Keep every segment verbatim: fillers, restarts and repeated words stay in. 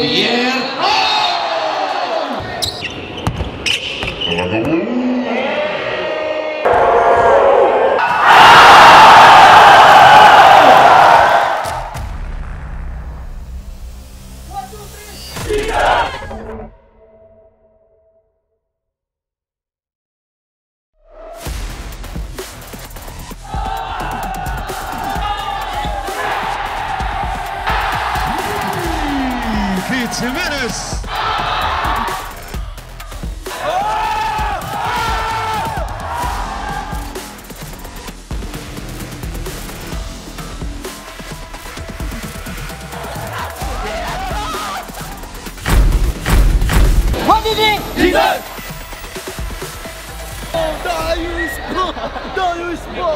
Pierre. Jimenez. What did he? Jesus! Darius Brook! Darius Brook!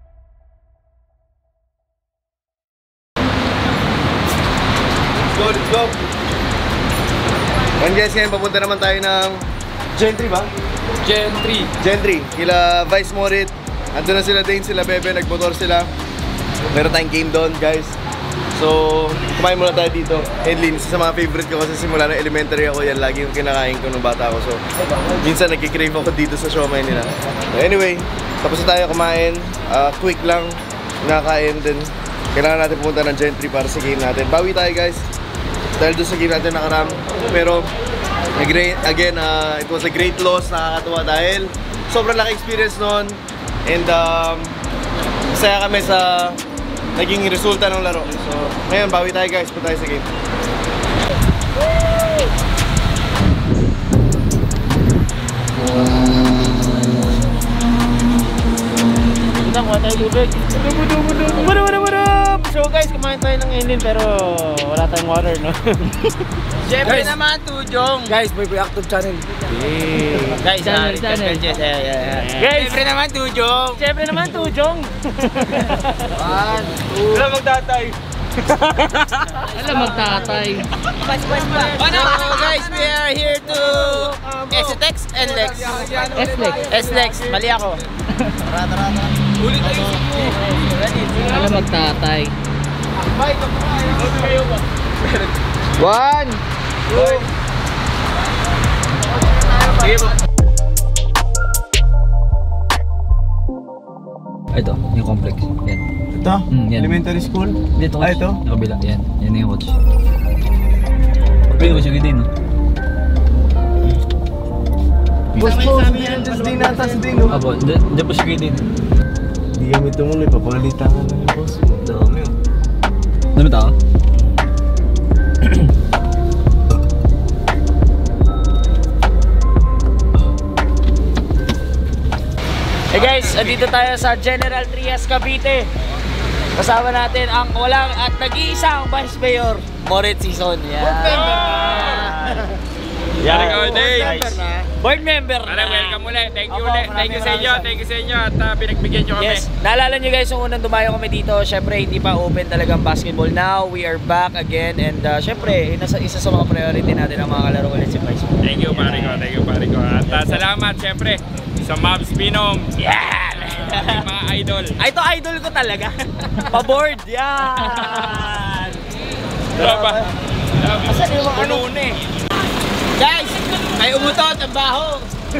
Let's go, let's go! And guys, ngayon papunta naman tayo ng Gentry ba? Gentry. Gentry, kila Vice Morit. Andun na sila Dane, sila Bebe, nagmotor sila. Meron tayong game doon, guys. So, kumain muna tayo dito. Edlin, isa sa mga favorite ko kasi simula na elementary ako, yan lagi yung kinakain ko nung bata ako. So, minsan nagkikrave ako dito sa siomai nila. So, anyway, tapos na tayo kumain. Uh, quick lang, nakain din. Kailangan natin pumunta ng Gentry para sa game natin. Bawi tayo, guys. Dahil doon sa game natin nakaram. Pero, again, uh, it was a great loss. Nakakatuwa dahil sobrang laki experience noon. And, um, masaya kami sa naging resulta ng laro. So, ngayon, bawi tayo guys. Punta tayo sa game. Kuha tayo tubig. So guys, kumain tayo ng inlin pero wala tayong water, no? Siyempre naman, Tujong. Guys, boy boy active channel. Yeah. Guys, Channel, channel. Yeah, yeah, yeah. Guys, Siyempre naman, Tujong. siyempre naman Tujong. One, two. Wala magtatay. Alam magtatay. Ano, guys, we are here to S-Lex and Lex. S-Lex. S-Lex, mali ako. Tara, tara, tara. Ulit tayo. Alam magtatay. One, two. Sige po. Ito, yung complex. Yan. Ito? Mm, yan. Elementary school? Dito, Ah, ito? Yung kabila. Yan. Yan na yung coach. Pwede ko siya din, no? Boss po, hindi yan just din natas din, no? Apo, dyan po siya din. Hindi kami tumuloy, papalitan ka na yung boss. Dami yun. Dami tao? Hey guys, andito tayo sa General Trias, Cavite. Kasama natin ang walang at nag-iisang Vice Mayor, Morit Sison. Yan. Yan. Board member na. Welcome ulit. Thank you ulit. Thank you sa inyo. Thank you sa inyo at uh, pinagbigyan nyo kami. Yes. Naalala nyo guys, yung unang dumayo kami dito, syempre hindi pa open talagang basketball. Now, we are back again and uh, syempre, isa, isa sa mga priority natin ang mga kalaro ulit si Vice Mayor. Thank you, pare ko. Thank you, pare ko. At uh, salamat, syempre, sa Mavs Pinom. Yan! Mga idol. Ay, ito idol ko talaga. Pa-board. Yan! Drapa. Asan yung mga ano? Guys, may umutot ang baho.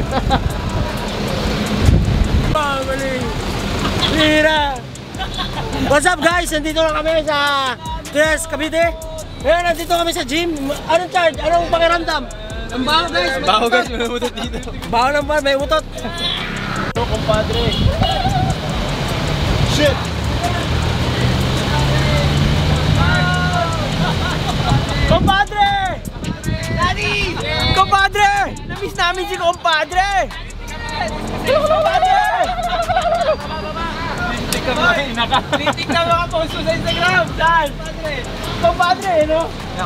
Mira! What's up guys? Nandito na kami sa Trias, Cavite. Ngayon, nandito kami sa gym. Anong charge? Anong pakiramdam? Ang baho guys! Ang baho guys, may umutot dito. Baho lang ba? May umutot. Ito, compadre. Shit! Compadre! Daddy! Compadre! Namiss namin si compadre! Compadre! Kritik na mga post sa Instagram. Saan? Compadre, no?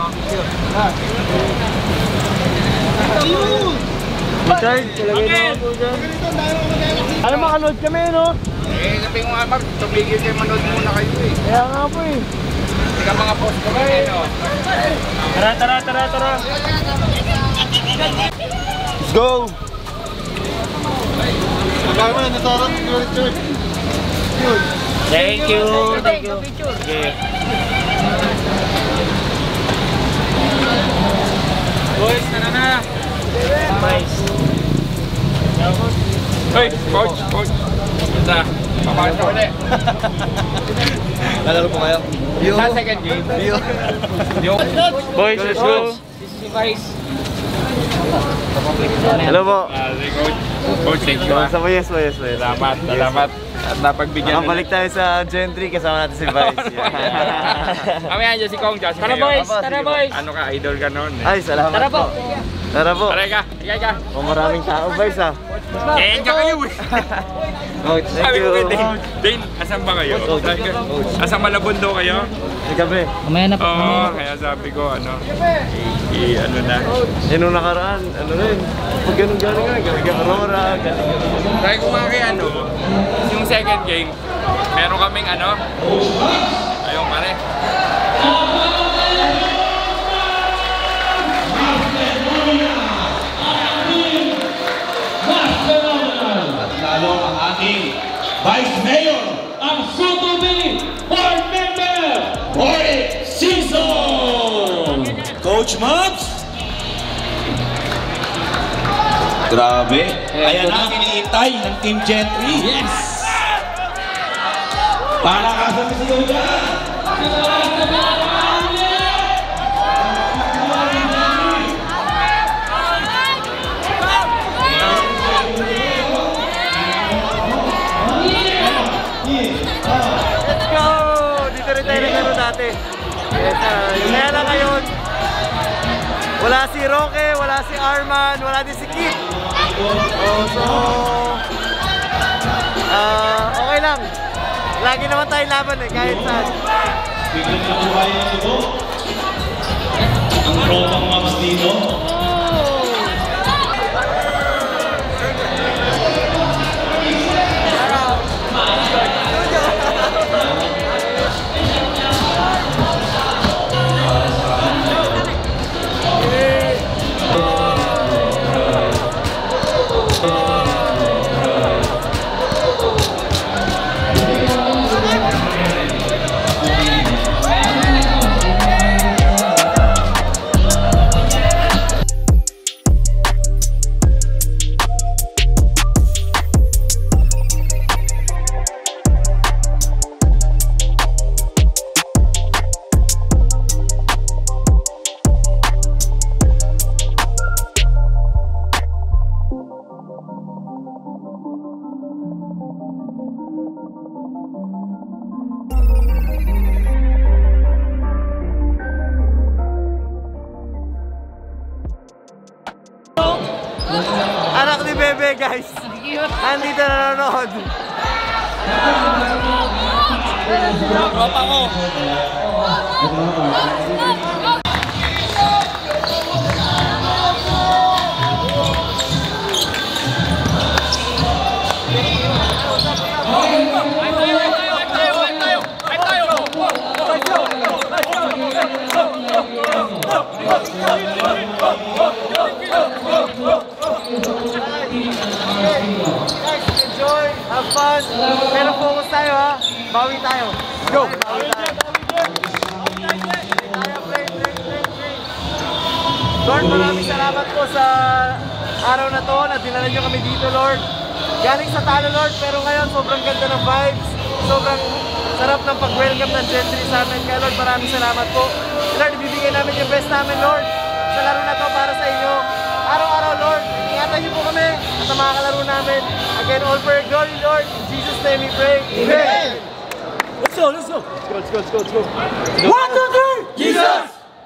Richard, talagay na ako dyan. Alam, makanood kami, no? Eh, sabi ko nga, Mark, tumigil kayo, manood muna kayo eh. Kaya nga po eh. Hindi ka mga post ko kayo, no? Tara, tara, tara, tara. Let's go! Kami na natarang ni Richard. Thank you, thank you. Okay. Pasok ulit. Lalaro po kayo. Yo. Sa second game. Yo. Yo. Boys, let's go. This is si Vice. Hello po. Ah, si Coach. Coach, thank you. ah. Sa yes, yes, yes. Salamat, salamat. At napagbigyan Nakabalik tayo sa Gentry, kasama natin si Vice. Kami andyan si Kong Josh. Tara boys, tara boys. Ano ka, idol ka noon eh. Ay, salamat Tara po. Tara po. Tara ka, ikay ka. O maraming tao, Vice ah. Kaya ka kayo eh. Coach, thank Sabi you. ko kay Dane, Dane, asan ba kayo? Asan Malabundo kayo? Sa gabi. Mamaya na po. Oo, kaya sabi ko ano, i, i- ano na. Eh, nung nakaraan, ano rin. Pag ganun galing nga, galing ka Aurora, galing ka. Sabi ko mga kay ano, yung second game, meron kaming ano, ayun pare. Lalo ang ating Vice Mayor, ang Sotobi Board Member for a season! Coach Mabs! Grabe! Ayan na ang iniintay ng Team Gentry. Yes! Para ka sa misiyo dyan! Let's go! Dito rin tayo naglaro dati. Yes, uh, yung kaya lang ngayon, wala si Roque, wala si Arman, wala din si Kit. Oh, so, ah, okay lang. Lagi naman tayo laban eh, kahit saan. Biglang nabuhay ang ito. Ang tropang Mabs dito. Anak ni Bebe, guys. Andito nanonood. Tropa ko. Guys, enjoy, have fun. Pero focus tayo ha. Bawi tayo. Go! Bawi tayo. Play, play, play, play. Lord, maraming salamat po sa araw na to na dinala nyo kami dito, Lord. Galing sa talo, Lord, pero ngayon sobrang ganda ng vibes. Sobrang sarap ng pag-welcome ng Gentry sa amin. Kaya Lord, maraming salamat po. Lord, ibibigay namin yung best namin, Lord, sa laro na to para sa inyo. Araw-araw, Lord, ingatan niyo po kami at ang mga kalaro namin. Again, all for your glory, Lord. In Jesus' name we pray. Amen! Let's go, let's go! Let's go, let's go, let's go, let's go! One, two, three! Jesus!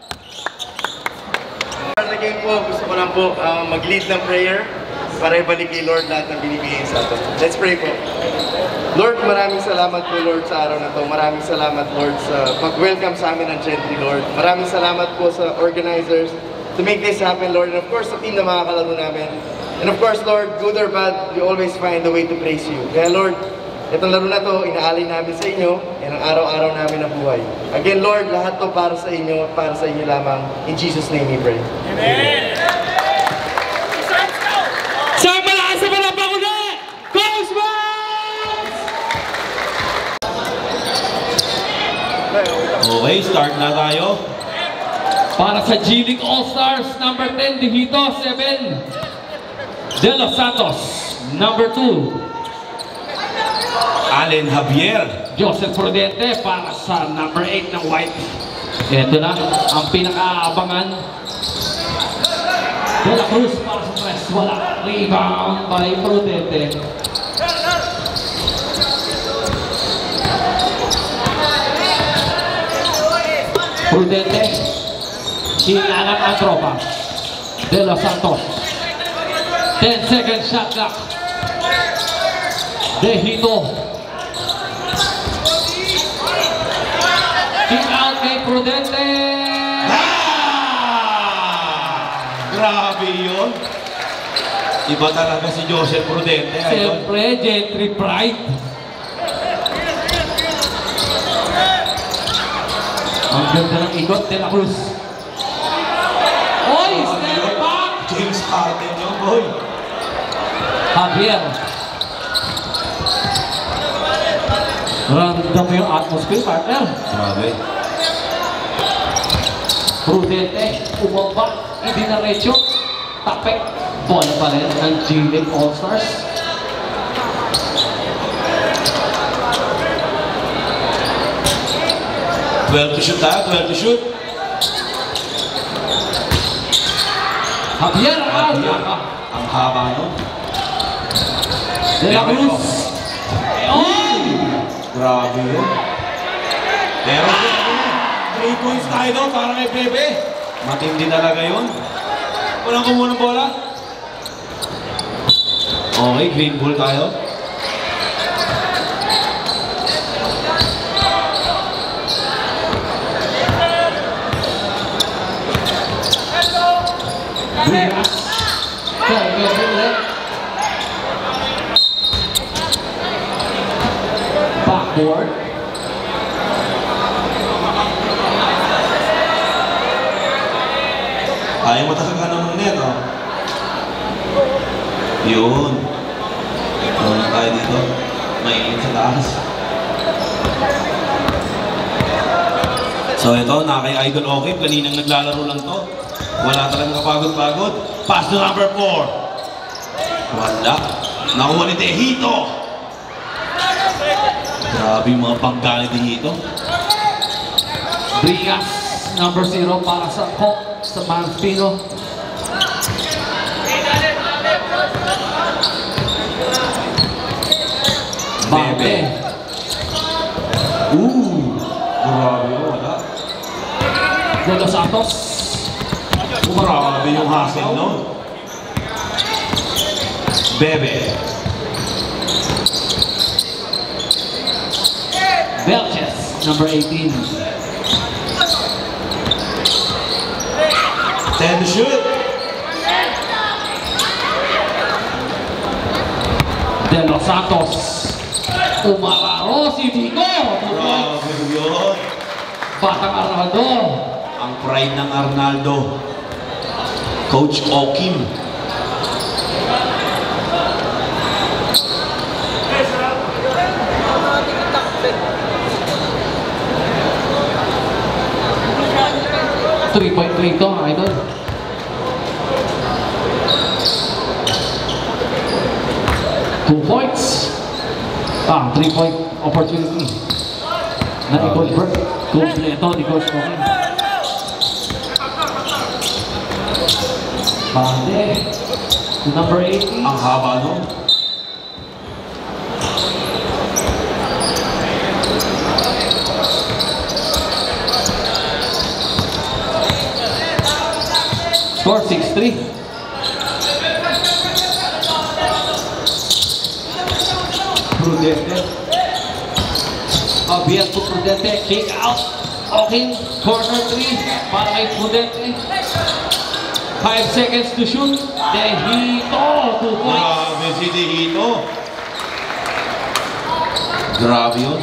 Para sa game po, gusto ko lang po uh, mag-lead ng prayer para ibalik kay Lord lahat ng binibigay sa atin. Let's pray po. Lord, maraming salamat po, Lord, sa araw na to. Maraming salamat, Lord, sa pag-welcome sa amin ng Gentry, Lord. Maraming salamat po sa organizers to make this happen, Lord. And of course, sa team na mga kalaro namin. And of course, Lord, good or bad, we always find a way to praise you. Kaya, Lord, itong laro na to, inaalay namin sa inyo, and ang araw-araw namin na buhay. Again, Lord, lahat to para sa inyo, para sa inyo lamang. In Jesus' name we pray. Amen! Sa malakas sa palapang ulit! Coach Mabs! Okay, start na tayo. Para sa G-League All-Stars, number ten, Dihito, seven. De Los Santos, number two. Allen Javier. Joseph Prudente para sa number eight ng White. Ito na ang pinakaabangan. De La Cruz para sa press. Wala. Rebound by Prudente. Prudente. Hinanap ang tropa. De Los Santos. ten second shot clock. De Hito. Kick out kay Prudente. Ah! Grabe yun. Iba talaga si Joseph Prudente. Siyempre, Gentry Pride. Ang ganda ng ikot, De La Cruz. Oy, step back! James Harden yun, boy. Javier. Random yung atmosphere, partner. Grabe. Prudente, umaba, hindi na retso. Tapek, ball pa rin ng G-League All-Stars. twelve to shoot ha, twelve to shoot. Javier, out! Ang haba no? De La Cruz. Oy! Grabe yun. Pero three points tayo doon para kay Bebe. Matindi talaga yun. Walang kumuha ng bola. Okay, green ball tayo. Brias. Kaya ulit. Backboard. Ayaw matakagan ng net, oh. Yun. Ano na tayo dito? Mainit sa taas. So ito, na kay Idol Okip, kaninang naglalaro lang to. Wala talagang kapagod-pagod. Pass to number four. Wala. Nakuha ni Tejito. Grabe yung mga pangga ni Tejito. Brias, number zero para sa Cook sa Manspino. Bebe. Ooh. Grabe, wala. De Los Santos. Grabe yung hustle, no? Bebe. Belches, number eighteen. ten to shoot. De Los Santos. Umararo si Dico. Grabe yun. Batang Arnaldo. Ang pride ng Arnaldo. Coach Okim. three point three to, Idol. Two points. Ah, three point opportunity. Na-convert. Kompleto ni Coach Okim. Bande. Number eighteen. Ang haba nun. Score six three. Prudente. Javier to Prudente. Kick out. Okay. Corner three. Para kay Prudente. Five seconds to shoot. Tejito. Two points. Grabe si Tejito. Grabe yun.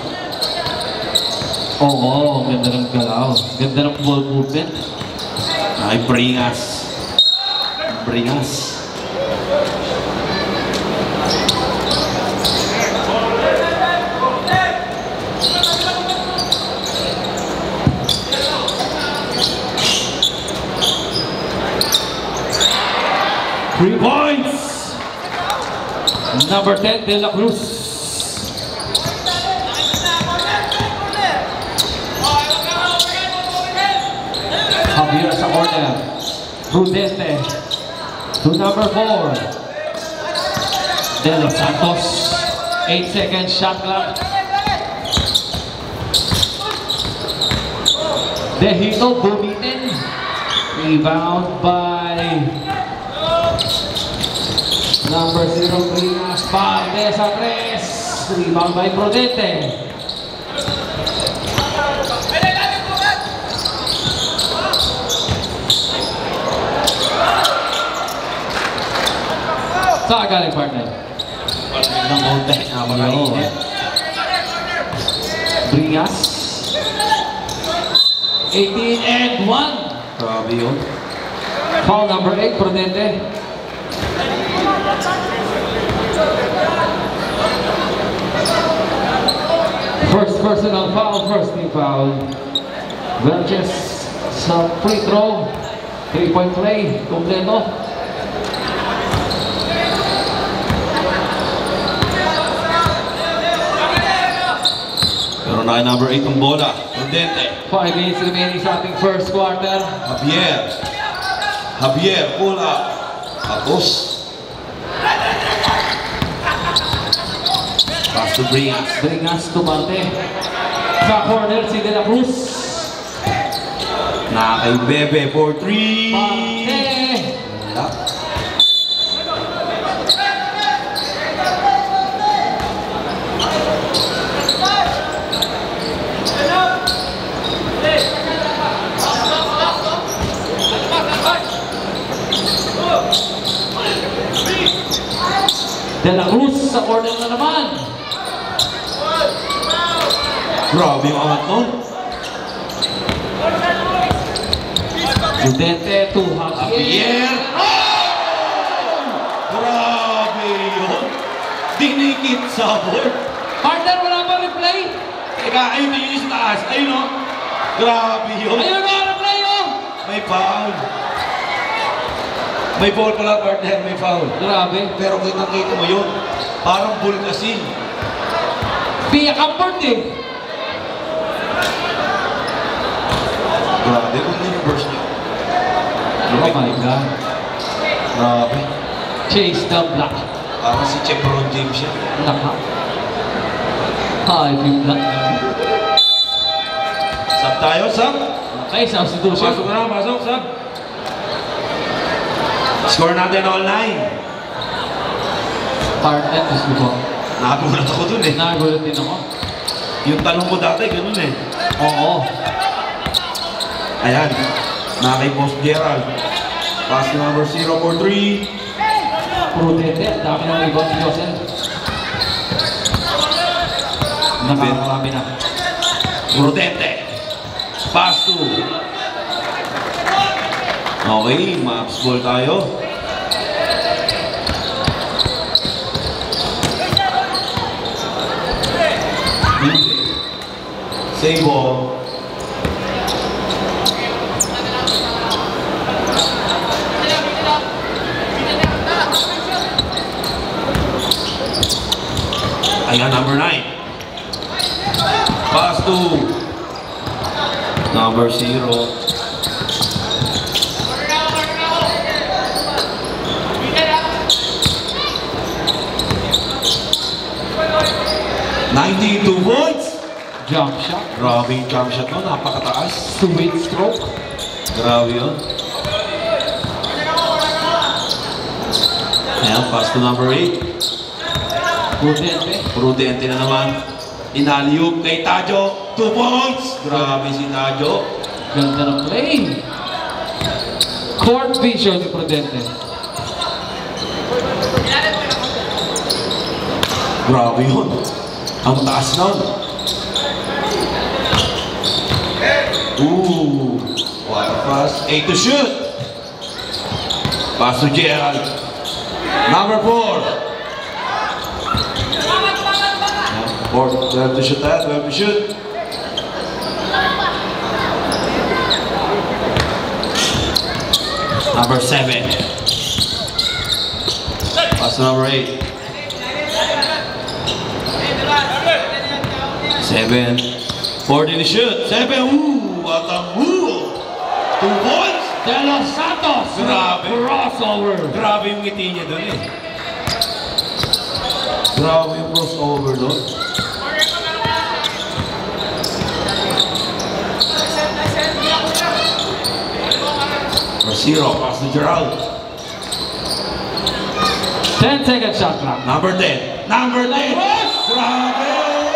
Oo, ganda ng galaw. Ganda ng ball movement. Ay, bring us. Bring us. Three points. Number ten, De La Cruz. Javier sa corner. Prudente. To number four. De Los Santos. eight seconds shot clock. De Hito bumitin. Rebound by number zero three. Spalde sa tres. Rebound by Prudente. Saan galing partner? Ng konti. Napakainit. Bringas. eighteen and one. Grabe yun. Foul number eight, Prudente. First personal foul, first team foul. Velches sa free throw. Three-point play, kompleto. Pero na number eight ang bola. Prudente. Five minutes remaining sa ating first quarter. Javier. Javier, pull up. Tapos. Pass to Bringas. Bringas tumante. Sa corner si De La Cruz. Na kay Bebe for three. Parte. Wala. De La Cruz sa corner na naman. Grabe yung angat nun. Prudente to Javier. Javier. Oh! Grabe yun. Dinikit sa board. Partner, wala pa replay? Teka, ayun na yung taas. Ayun o. Grabe yun. Ayun na replay oh! May foul. May foul pala, partner. May foul. Grabe. Pero kitang-kita mo yun. Parang bulkasin. Pia Camport eh. Grabe, kung universe niyo. Oh my God. Grabe. Chase the block. Parang si Chevron James siya. Naka. Hi, yung block. Sab tayo, sab. Okay, substitution. Pasok na, pasok, sab. Score natin all nine. Partner, gusto ko. Nakagulat ako dun eh. Nagulat din ako. Yung tanong ko dati, ganun eh. Oo. Ayan. Na kay Boss Gerald. Pass to number zero for three. Prudente, ang dami ng rebound ni Josel. Nakakarami na. Prudente. Pass to. Okay, maps ball tayo. Save ball. Ayan, number nine. Pass to number zero. ninety-two points. Jump shot. Grabe yung jump shot mo, napakataas. Sweet stroke. Grabe yun. Ayan, pass to number eight. Prudente. Prudente na naman. Inaliyog kay Tajo. Two points. Grabe si Tajo. Ganda ng play. Court vision ni Prudente. Grabe yun. Ang taas nun. Ooh. What a pass. Eight to shoot. Pass to Gerald. Number four. Four. twelve to shoot that. twelve to shoot. Number seven. Pass to number eight. Seven. Four to shoot. Seven. Ooh, what a move. Two points! De Los Santos. Grabe. Crossover. Grabe yung ngiti niya doon eh. Grabe yung crossover doon. Rosero, pass to Gerald. ten second shot clock. Number ten. Number ten. Grabe!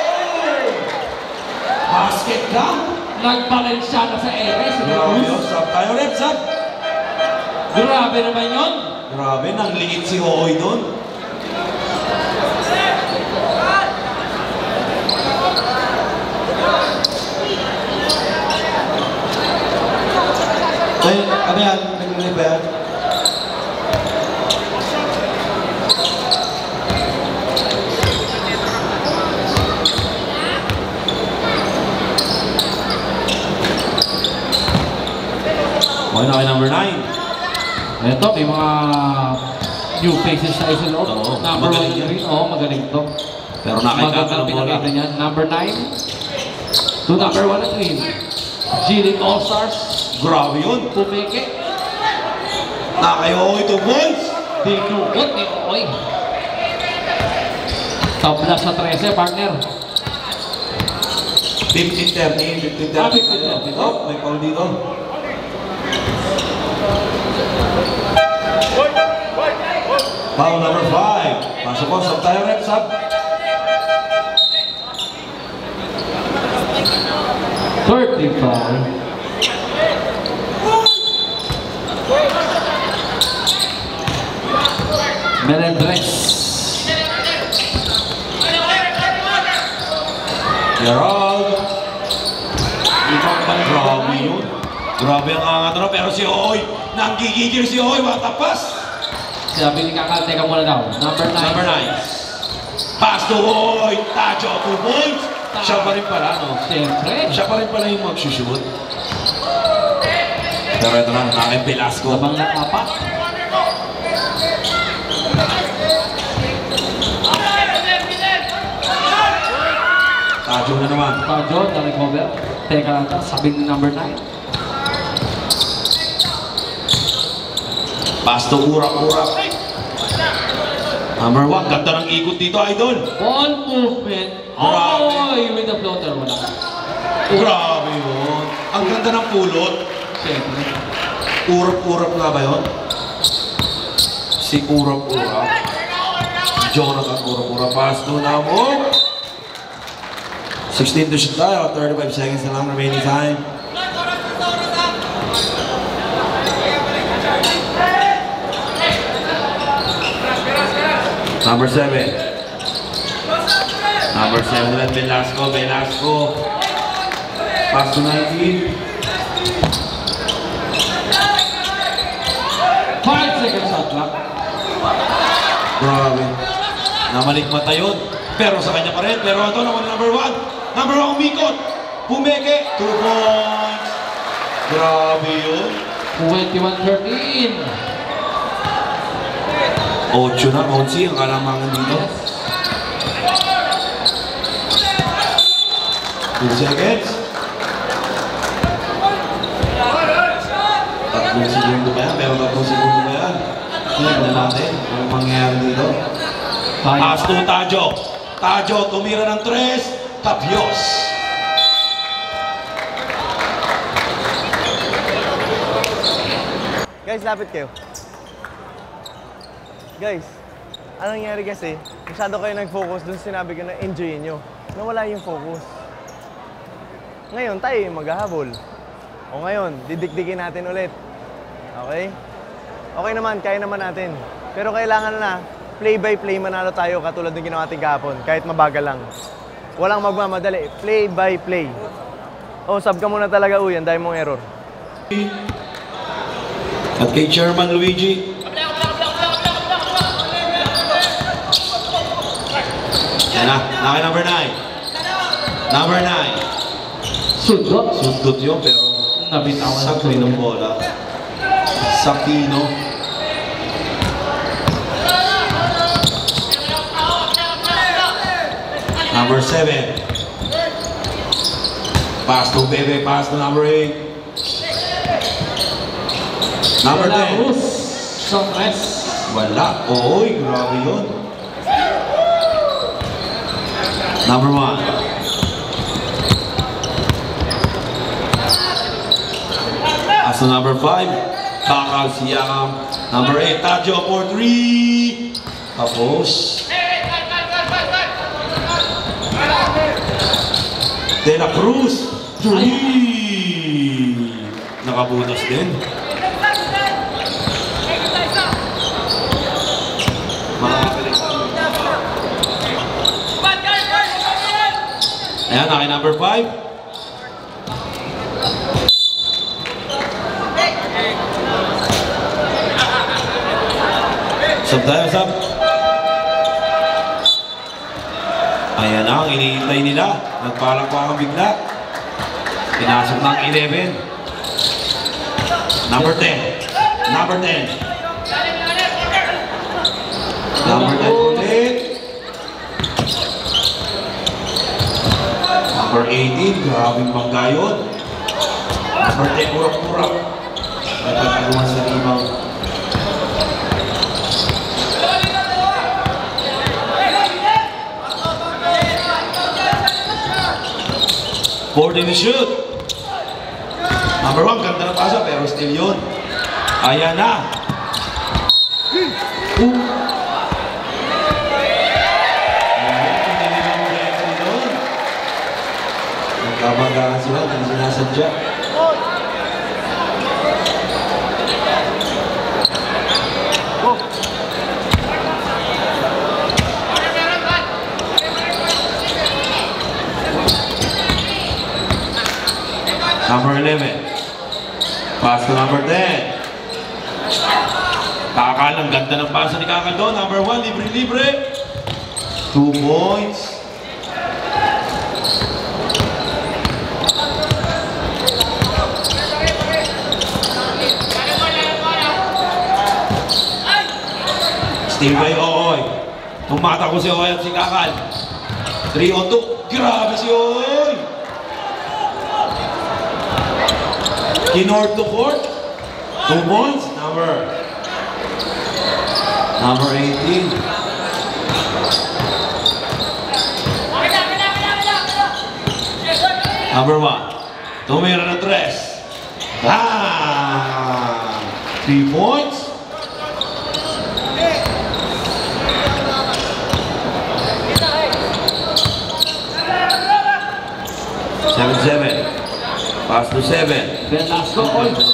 Basket count. Nagbalensyana sa Eres. Grabe yun. Sub tayo rep, sub. Grabe naman yun. Grabe, nang liit si Hoy doon. Ay, ano yan? Nag-relay ba yan? Okay na kay number nine. Ito, may mga new faces tayo sa loob. Oo, Number one magaling yan. rin. Oo, magaling to. Pero nakita ka Magandang ng bola. pinakita niyan. Number nine to number one at three. G-League All-Stars. Grabe yun. Pumike. Nakayo Hoy two points. Dinukot ni Oy. Tabla sa thirteen, partner. fifteen thirteen. fifteen Ah, thirteen. fifteen thirteen. Oh, may foul dito. Foul number five. Pasok po, sub tayo rep, sub. thirty foul. Melendres. Gerald. Grabe yun. Grabe ang angat na, pero si Hoy, nanggigigil si Hoy, matapas. Sabi ni Kakal, teka muna daw. Number nine. Number nine. Pass to Hoy. Tacho, two points. Siya pa rin pala, no? Siyempre. Siya pa rin pala yung mag-shoot. Pero ito na, aking Velasco. Labang na apat. Tacho na naman. Tajo, na-recover. Teka lang ito, sabi ni number nine. Pass to Urak-Urak. Number one, ganda ng ikot dito, idol. Ball movement. Grabe. Oy, with the floater, wala. Grabe yun. Ang ganda ng pulot. Siyempre. Urap-urap nga ba yun? Si Urap-Urap. Jonathan Urap-Urap. Pass to na mo. sixteen to shoot tayo. thirty-five seconds na lang remaining time. Number seven. Number seven, Velasco. Velasco. Pass to nineteen. Five seconds shot clock. Grabe. Namalikmata yun. Pero sa kanya pa rin. Pero ito naman number one. Number one umikot. Pumeke. Two points. Grabe yun. twenty-one thirteen. Ocho na. Onsi ang kalamangan dito. Two seconds. Tatlong segundo pa yan. Pero tatlong segundo pa yan. Tingnan natin kung mangyayari dito. Pass to Tajo. Tajo, tumira ng tres. Tapios. Guys, lapit kayo. Guys, anong nangyari kasi, masyado kayo nag-focus dun sinabi ko na enjoyin nyo. Nawala yung focus. Ngayon, tayo yung maghahabol. O ngayon, didikdikin natin ulit. Okay? Okay naman, kaya naman natin. Pero kailangan na, play by play manalo tayo katulad ng ginawa natin kahapon, kahit mabagal lang. Walang magmamadali, play by play. O, sub ka muna talaga, uy, ang dahil mong error. At kay Chairman Luigi. Yan na, naki number nine. Number nine. Sundot. Sundot yun, pero Nabitawan ng sakli ng bola. Sakino. Number seven. Pass to Bebe, pass to number eight. Number De La ten. Cruz. Sokres. Wala. Oy, grabe yun. Number one. As to number five, Bakal Siakam. Number eight, Tadjo for three. Tapos. De La Cruz. Three. Nakabutas din. Ayan, naki number five. Sub tayo, sub. Ayan na, ang iniintay nila. Nagpalakpakan bigla. Pinasok ng eleven. Number ten. Number ten. Number ten ulit. Number eighteen, grabing bangga yun. Number ten, urak-urak. Nagkakaluan sa rebound. fourteen to shoot. Number one, ganda na pasa, pero still yun. Ayan na. Uh. Nagkabanggaan sila, hindi sinasadya. Number eleven. Pass to number ten. Kakal, ang ganda ng pasa ni Kakal doon. Number one, libre-libre. Two points. Steal by Ooy. Tumata ko si Ooy at si Kakal. three on two. Grabe si Ooy. Kinort to court. Two points. Number. Number eighteen. Number one. Tumira na tres. Ah! Three points. Seven seven. Pass to seven. Velasco.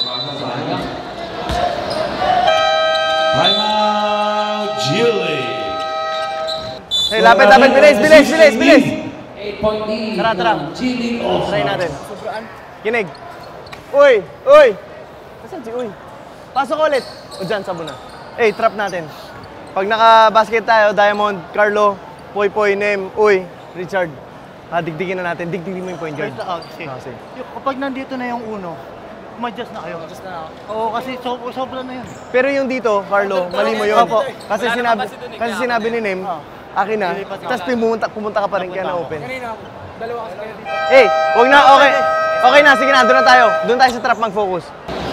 Timeout, Gilly. Hey, lapit, lapit, bilis, bilis, bilis, bilis. eight point lead. Tara, tara. Gilly Try All-Stars. natin. Kinig. Uy, uy. Nasaan si Uy? Pasok ulit. O dyan, sabo na. Eh, trap natin. Pag naka-basket tayo, Diamond, Carlo, Poy Poy, Nem, Uy, Richard. Ah, digdigin na natin. Digdigin mo yung point guard. Wait, ah, sige. Ah, sige. Yung, kapag nandito na yung uno, ma-adjust na kayo. Adjust na ako. Oo, kasi so, sobra na yun. Pero yung dito, Carlo, mali mo yun. Opo. Kasi sinabi, kasi sinabi ni Nem, akin na, tapos pumunta, pumunta ka pa rin kaya na-open. Eh, wag na, okay. Okay na, sige na, doon na tayo. Doon tayo sa trap mag-focus.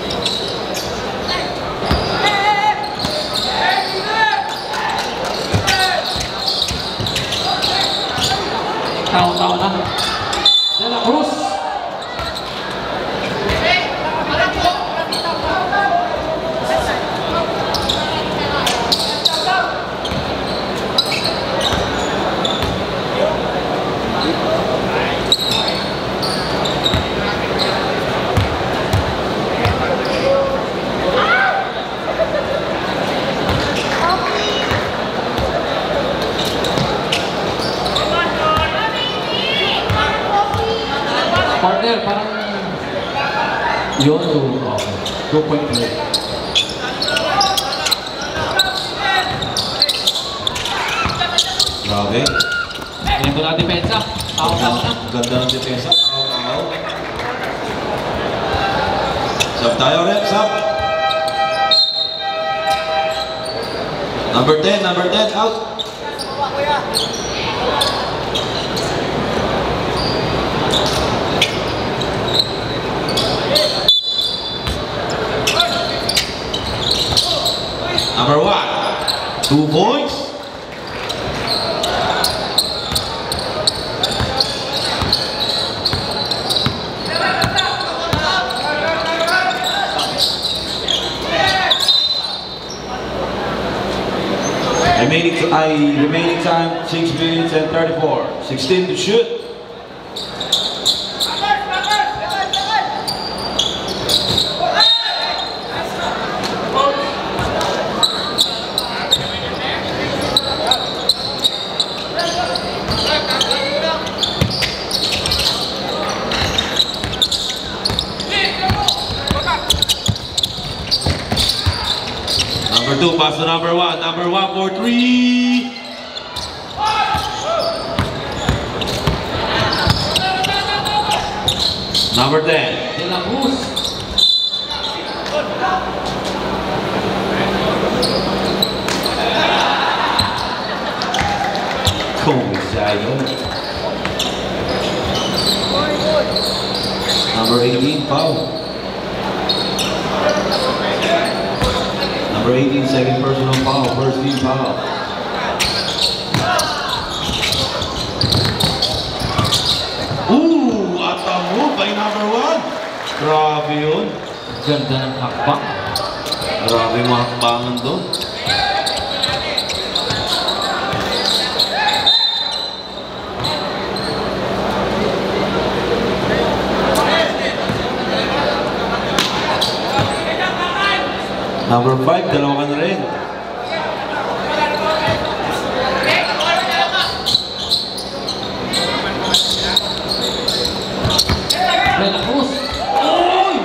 Tao-tao na. De La Cruz. Partner, parang yun, okay. two point play. Grabe. Ganito na depensa. Tao-tao na. Ganda ng depensa. Tao-tao. Sub tayo ulit, sub. Number ten, number ten, out. Number one. Two points. Remaining, I, remaining time, six minutes and thirty-four. sixteen to shoot. Number two, pass to number one. Number one for three. Number ten. De La Cruz. Komisado. Number eighteen, foul. Number eighteen, second personal foul, first team foul. Ooh, at the move by number one. Grabe yun. Ganda ng hakbang. Grabe yung mga hakbangan doon. Number five, dalawa ka na rin. De La Cruz. Uy!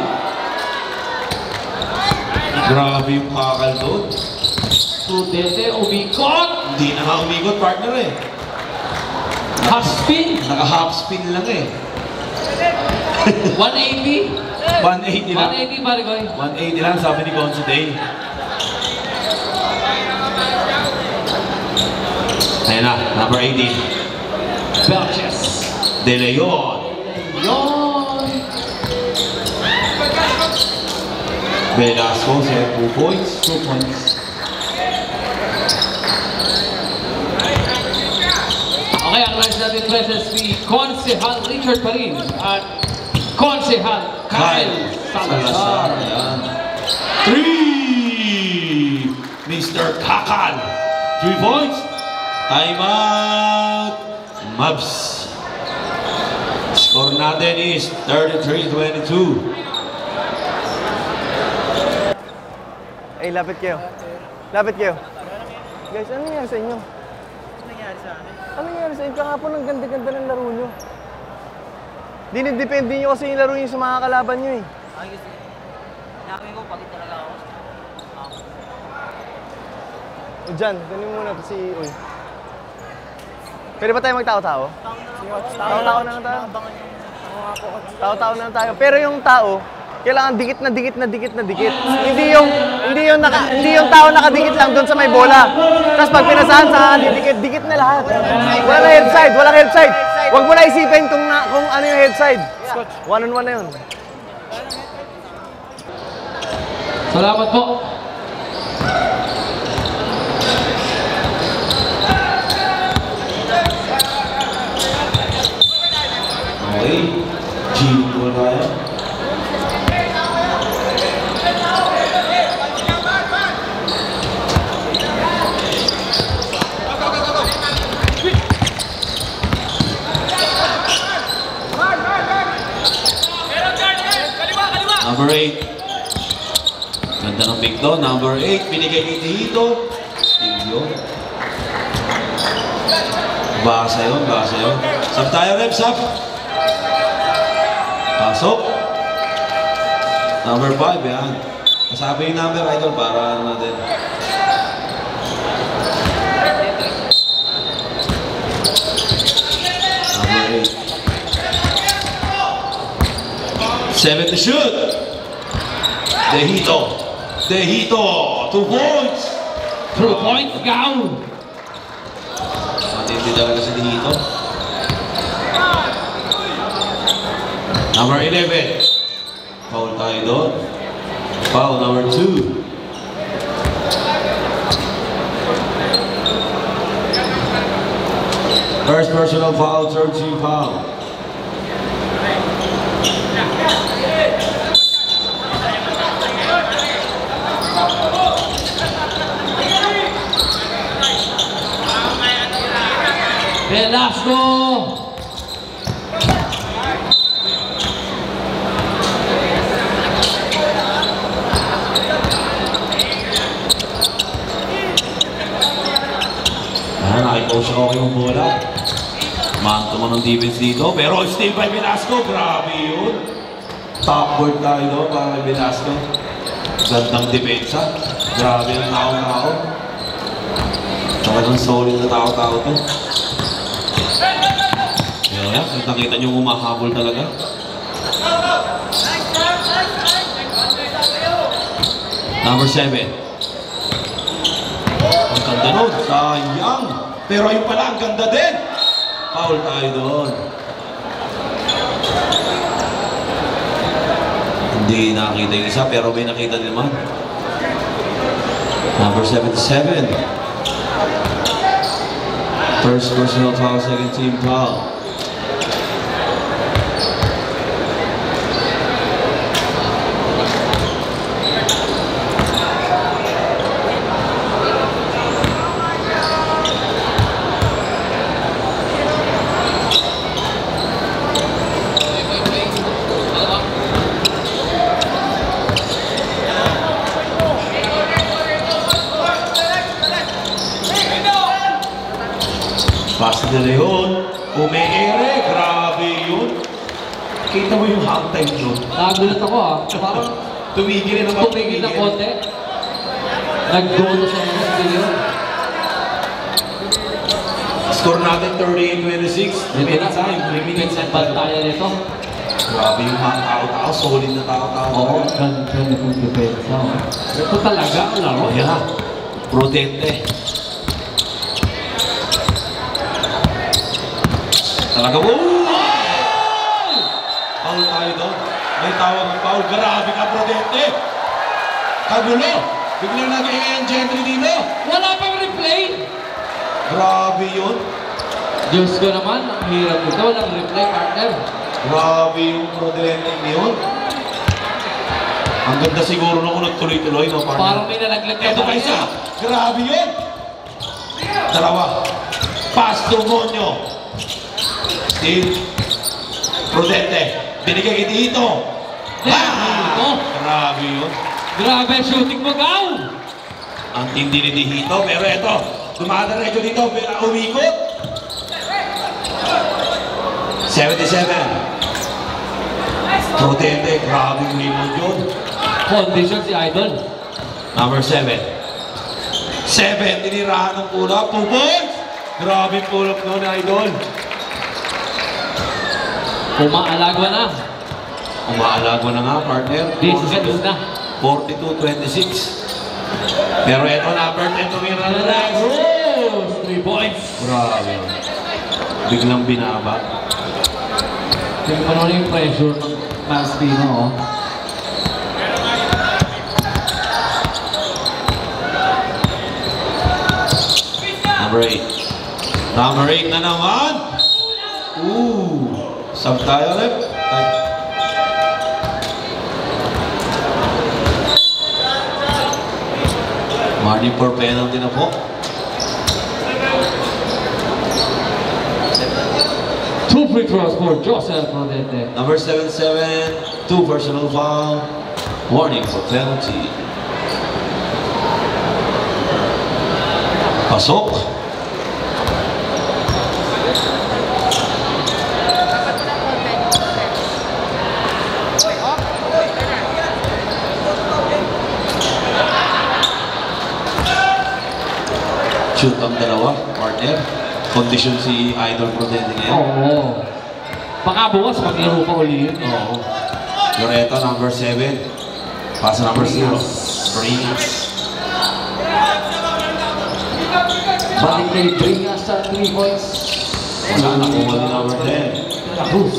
Grabe yung kakal doon. Sudete, umikot. Hindi na nga umikot, partner eh. Half spin. Naka-half spin lang eh. one eighty. one eighty lang. one eighty, Marigoy. one eighty lang, sabi ni Gonzo Day. Ayan na, number eighteen. Belches. De Leon. Yon. Velasco, siya two points. Two points. Okay, ang last natin presence si Konsehal Richard Parin at Konsehal Kyle Salazar. Ayan. Three! Mister Kakal. Three points. Time out. Mavs. Score natin is thirty-three twenty-two. Ay, lapit kayo. Lapit kayo. Guys, ano nangyari sa inyo? Ano nangyari sa amin? Ano nangyari sa inyo? Kahapon ang ganda-ganda ng laro nyo. Dinidepende nyo kasi yung laro nyo sa mga kalaban nyo eh. Ayos eh. Nakawin ko, pagod talaga ako. O dyan, ganun muna to si Uy. Pwede ba tayo magtao-tao? Tao-tao na lang tayo. Tao-tao na lang tayo. Pero yung tao, kailangan dikit na dikit na dikit na dikit. Hindi yung hindi yung naka, hindi yung tao nakadikit lang doon sa may bola. Tapos pag pinasahan sa dikit, dikit na lahat. Wala na head side, wala head side. Huwag mo na isipin kung na, kung ano yung head side. One on one na yun. Salamat po. Okay. Gino po tayo. Number eight. Ganda ng pick doon. Number eight. Binigay ni Tito. Tigyo. Basa yun. Basa yun. Sab tayo, Rep. Sab. Pasok. Number five. Yan. Kasabi yung number, idol, para ano natin. Number eight. Seven to shoot. Dehito. Dehito. Two points. Two points, Gao. Matindi talaga si Dehito. Number eleven. Foul tayo doon. Foul number two. First personal foul, third team foul. Velasco. Ah, nakikoach ako yung bola. Manto mo ng defense dito, pero still by Velasco. Grabe yun. Top board tayo doon para kay Velasco. Gandang depensa. Grabe ang tao-tao. Talagang solid na tao-tao to. Kaya yan, nakita nyo umahabol talaga. Number seven. Ang ganda nun, sayang. Pero ayun pala, ang ganda din. Foul tayo doon. Hindi nakita yung isa, pero may nakita din naman. Number seventy-seven. First personal foul, second team foul. Pass de Leon, ume-ere, grabe yun. Kita mo yung halftime yun. Nagulat ako ah. Parang tumigil na naman. tumigil na konti. Nag-goal siya ng de Leon. Score natin thirty-eight twenty-six. Ito na sa three minutes at bantaya nito. Grabe yung mga tao-tao, solid na tao-tao. Oo, ganda na kong depensa. Ito talaga ang laro. Yeah, prudente. Talaga, oh! Foul tayo doon. May tawag ng foul. Grabe ka, prudente. Kagulo. Biglang nag-i-end gentry dito. Wala pang replay. Grabe yun. Diyos ko naman, ang hirap nito. Walang replay, partner. Grabe yung prudente yun. Ang ganda siguro na kung nagtuloy-tuloy, no, partner? Parang may nalaglag na Ito pa isa. Grabe yun. Dalawa. Pass to Monyo. Steve. Prudente. Binigay kayo dito. Dito. Grabe yun. Grabe, shooting mo, Gaw. Ang tindi ni Dihito, pero ito. Dumadaretso dito, pero umikot. seventy-seven. Prudente. Grabe yung remote yun. Condition si Idol. Number seven. Seven. Tinirahan ng pull-up. Two points. Grabe yung pull-up nun, Idol. Umaalagwa na. Umaalagwa na nga, partner. Defense na. forty-two twenty-six. Pero ito, number ten, tumira na lang. Oh, three points. Grabe. Biglang binaba. Tingnan mo na yung pressure ng Maspino, oh. Number eight. Number eight na naman. Ooh. Sub tayo ulit. Marty for penalty na po. Two free throws for Joseph Prudente. Number seventy-seven, two personal foul. Warning for penalty. Pasok. Shoot ang dalawa, partner. Condition si Idol Prudente ngayon. Oo. Baka bukas maglaro pa uli yun. Oo. Loreto, number seven. Pass number zero. Bringas. Balik kay Bringas sa three points. Wala na kuha ni number ten. Cruz.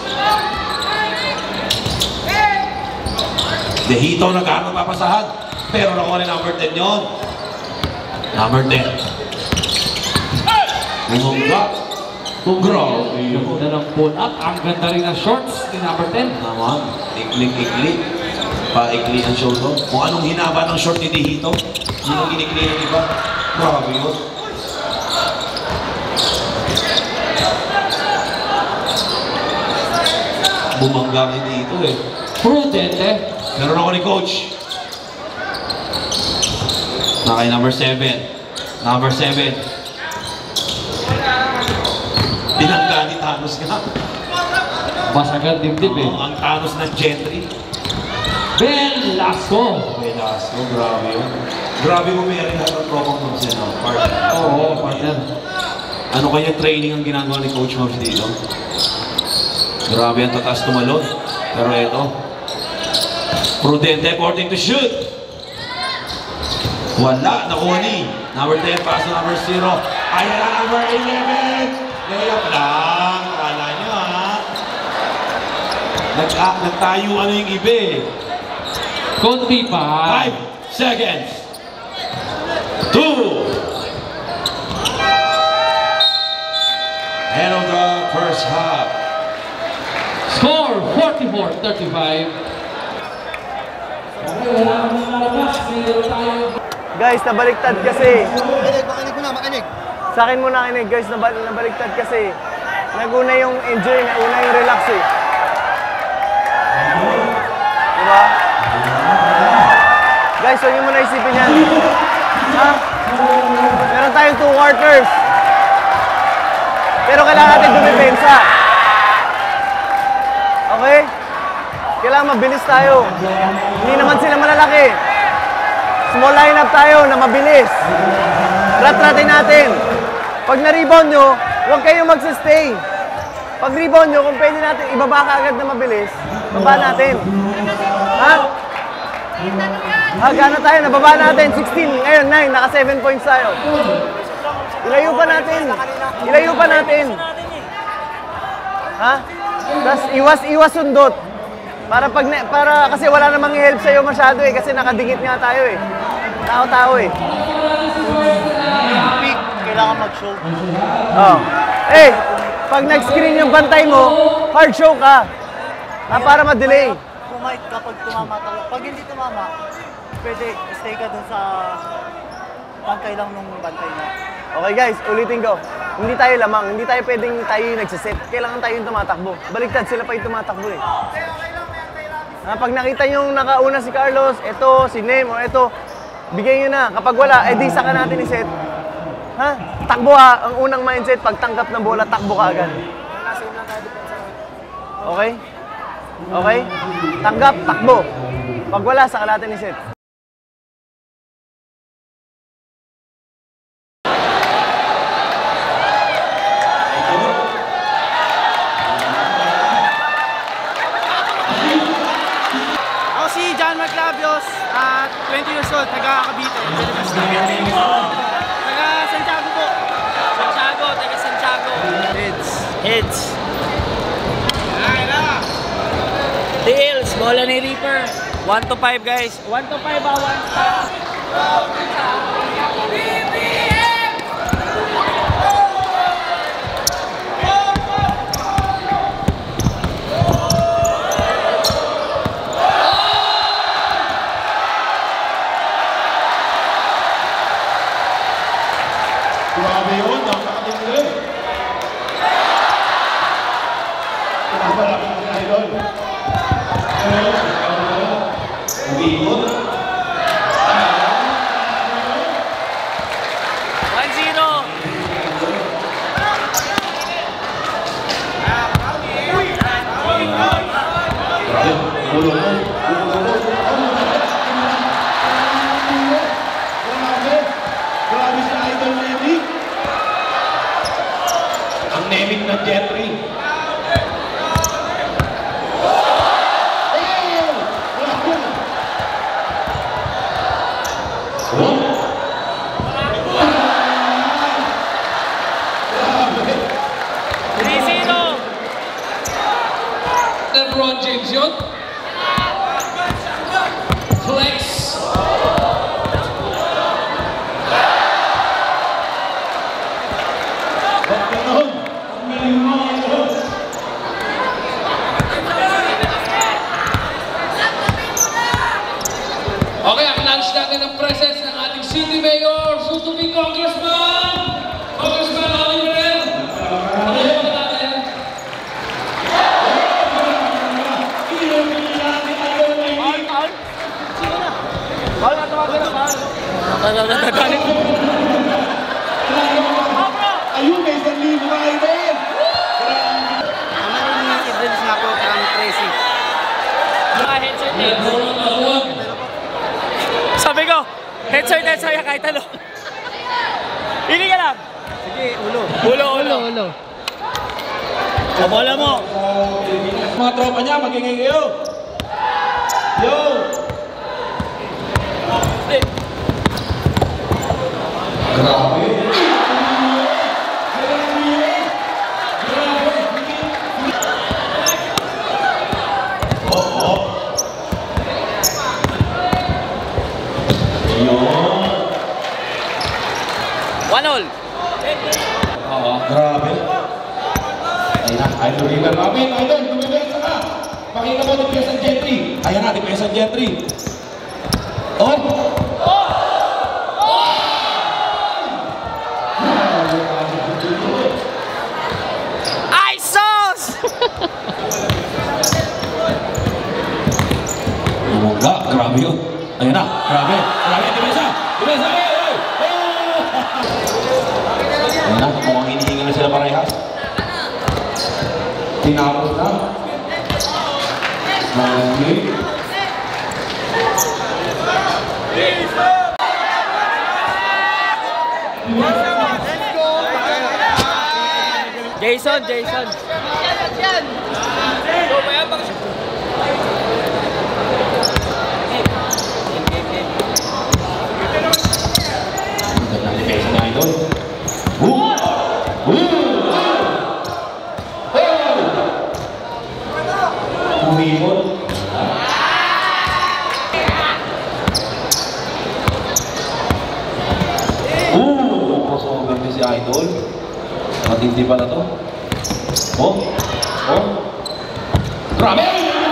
Dehito nagkano papasahan. Pero nakuha ni number ten yun. Number ten. Bumungga. Grabe yun. Ganda ng pull up. Ang ganda rin ng shorts ni number ten. Naman, ikling-ikli. Pa-ikli ang short to. Kung anong hinaba ng short ni Dihito, yun ang inikli ng iba. Grabe yun. Bumangga ni Dihito eh. Prudente. Meron ako ni Coach. Na kay number seven. Number seven. Binangga ni Thanos nga. Masagang dibdib eh. Oo, ang Thanos ng Gentry. Velasco. Velasco, grabe yun. Grabe mo meron lahat ng tropang moves yan, no? Partner. Oo, partner. Ano kaya training ang ginagawa ni Coach Moves dito? Grabe ang tatas tumalon. Pero eto. Prudente, porting to shoot. Wala, nakuha ni. Number ten, pass to number zero. Ayan na, number eleven. Layup lang. Kala nyo, ha? Nag ah, nagtayo ano yung iba eh. Konti pa. Five seconds. Two. End of the first half. Score forty-four thirty-five. Guys, nabaliktad kasi. Makinig, makinig mo na, makinig. Sa akin muna kinig, guys, nabal nabaliktad kasi. Naguna yung enjoy, nauna yung relax eh. Diba? Guys, huwag niyo muna isipin yan. Ha? Meron tayong two quarters. Pero kailangan natin dumipensa. Okay? Kailangan mabilis tayo. Hindi naman sila malalaki. Small lineup tayo na mabilis. Rat-ratin natin. Pag na-rebound nyo, huwag kayong magsistay. Pag rebound nyo, kung pwede natin, ibaba ka agad na mabilis, baba natin. Ha? Ha, gana tayo, nababa natin. sixteen, ngayon nine, naka seven points tayo. Ilayo pa natin. Ilayo pa natin. Ha? Tapos iwas-iwas sundot. Para pag para kasi wala namang i-help sa'yo masyado eh kasi nakadikit nga tayo eh. Tao-tao eh. Peak, kailangan mag-show. Oh. Eh, pag nag-screen yung bantay mo, hard show ka. Ah, para ma-delay. Kumait kapag tumama talaga. Pag hindi tumama, pwede stay ka dun sa bantay lang nung bantay mo. Okay guys, ulitin ko. Hindi tayo lamang, hindi tayo pwedeng tayo yung nagsiset. Kailangan tayo yung tumatakbo. Baliktad, sila pa yung tumatakbo eh. Ah, pag nakita nyo nakauna si Carlos, eto, si Nem, o eto, bigay nyo na. Kapag wala, eh di saka natin i-set. Ha? Takbo ha, ang unang mindset, pag tanggap ng bola, takbo ka agad. Okay? Okay? Tanggap, takbo. Pag wala, saka natin i-set. at twenty years old, taga Cavite, taga Santiago po. Santiago, taga Santiago. Heads. Heads. Tails, bola ni Reaper. one to five guys. one to five ba? one to five. Grabe yun, napakatingin. Napakatingin na idol. Umikot. one zero. Grabe si Idol Nemic. Ang Nemic ng Jeffrey. three zero. LeBron James yun. Flex. Huwag ganon. Ayun, may isang libo ka idol! Naman yung i-drills nga po from Tracy. Sabi ko, headset, headset, kahit ano. Hindi ka lang. Sige, ulo. Ulo, ulo. Ulo. Bola mo. Mga tropa niya, magingay kayo! Yo! Grabe! One all. Oo, grabe. Ayun na, idol River Robin, idol, dumibensa ka. Pakita mo, Depensa Gentry. Ayan na, Depensa Gentry. Oh! Ay, sos! Bumungga, grabe yun. Ayun na, grabe. Grabe, Depensa. Depensa, ay, ay, ay. Ayun na, mukhang hinihinga na sila parehas. Tinapos na. Okay. Jason, Jason. Gandang depensa niya, idol. Boom! Boom! Umipon. Uh, crossover ni si Idol. Matindi pala to. Oh, oh. Grabe!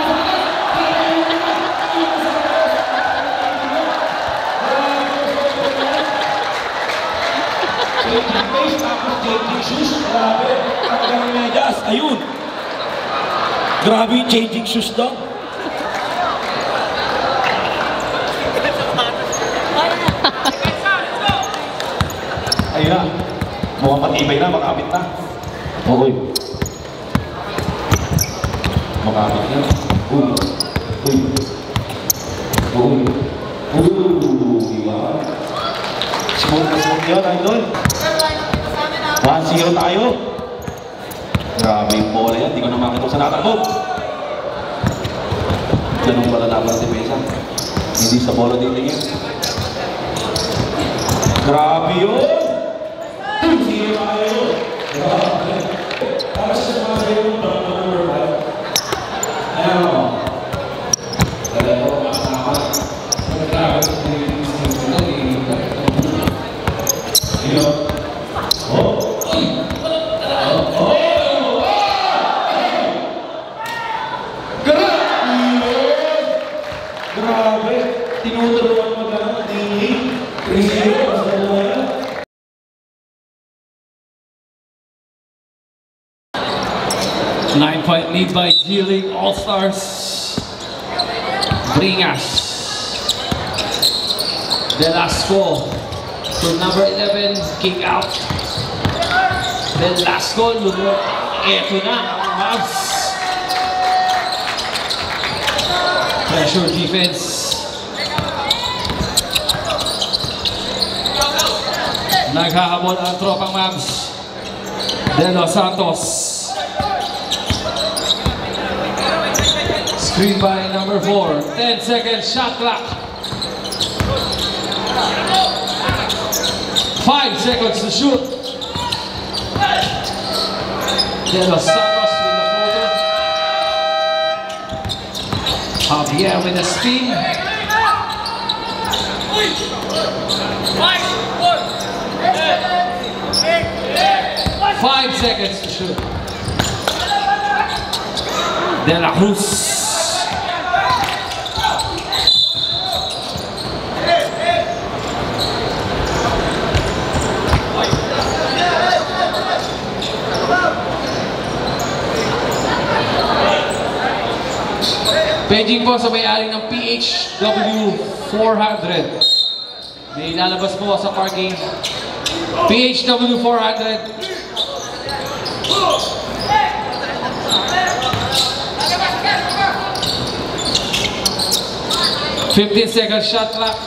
Changing face, tapos changing shoes. Grabe. Ang galing medyas. Ayun. Grabe yung changing shoes daw. Ayun na. Mukhang matibay na, makamit na. Okay. Makamit na. Uy. Uy. Uy. Uy. Diba? Smooth na smooth yun, idol. one zero tayo. Grabe yung bola yan, di ko na makita sa natakbo. Ganun pala laban ng depensa. Hindi sa bola titingin. Grabe yun! two zero tayo. Grabe. Para sa mga sa'yo yung number five. Ayan o. Dahil ako makasama. Grabe. Yun. Oh. Grabe, tinuturuan mo na ng tingin. Nine-point lead by G-League All-Stars. Bringas. Velasco to number eleven, kick out. Velasco, lumot. Eto na ang Mavs. Pressure defense. Naghahabol ang tropang Mavs. De Los Santos. Screen by number four. ten seconds shot clock. Five seconds to shoot. De Los Santos with the floater. Javier with a spin. Five seconds to shoot. De La Cruz. Paging po sa may-ari ng P H W four hundred. May lalabas po sa parking. P H W four hundred. fifteen seconds shot clock.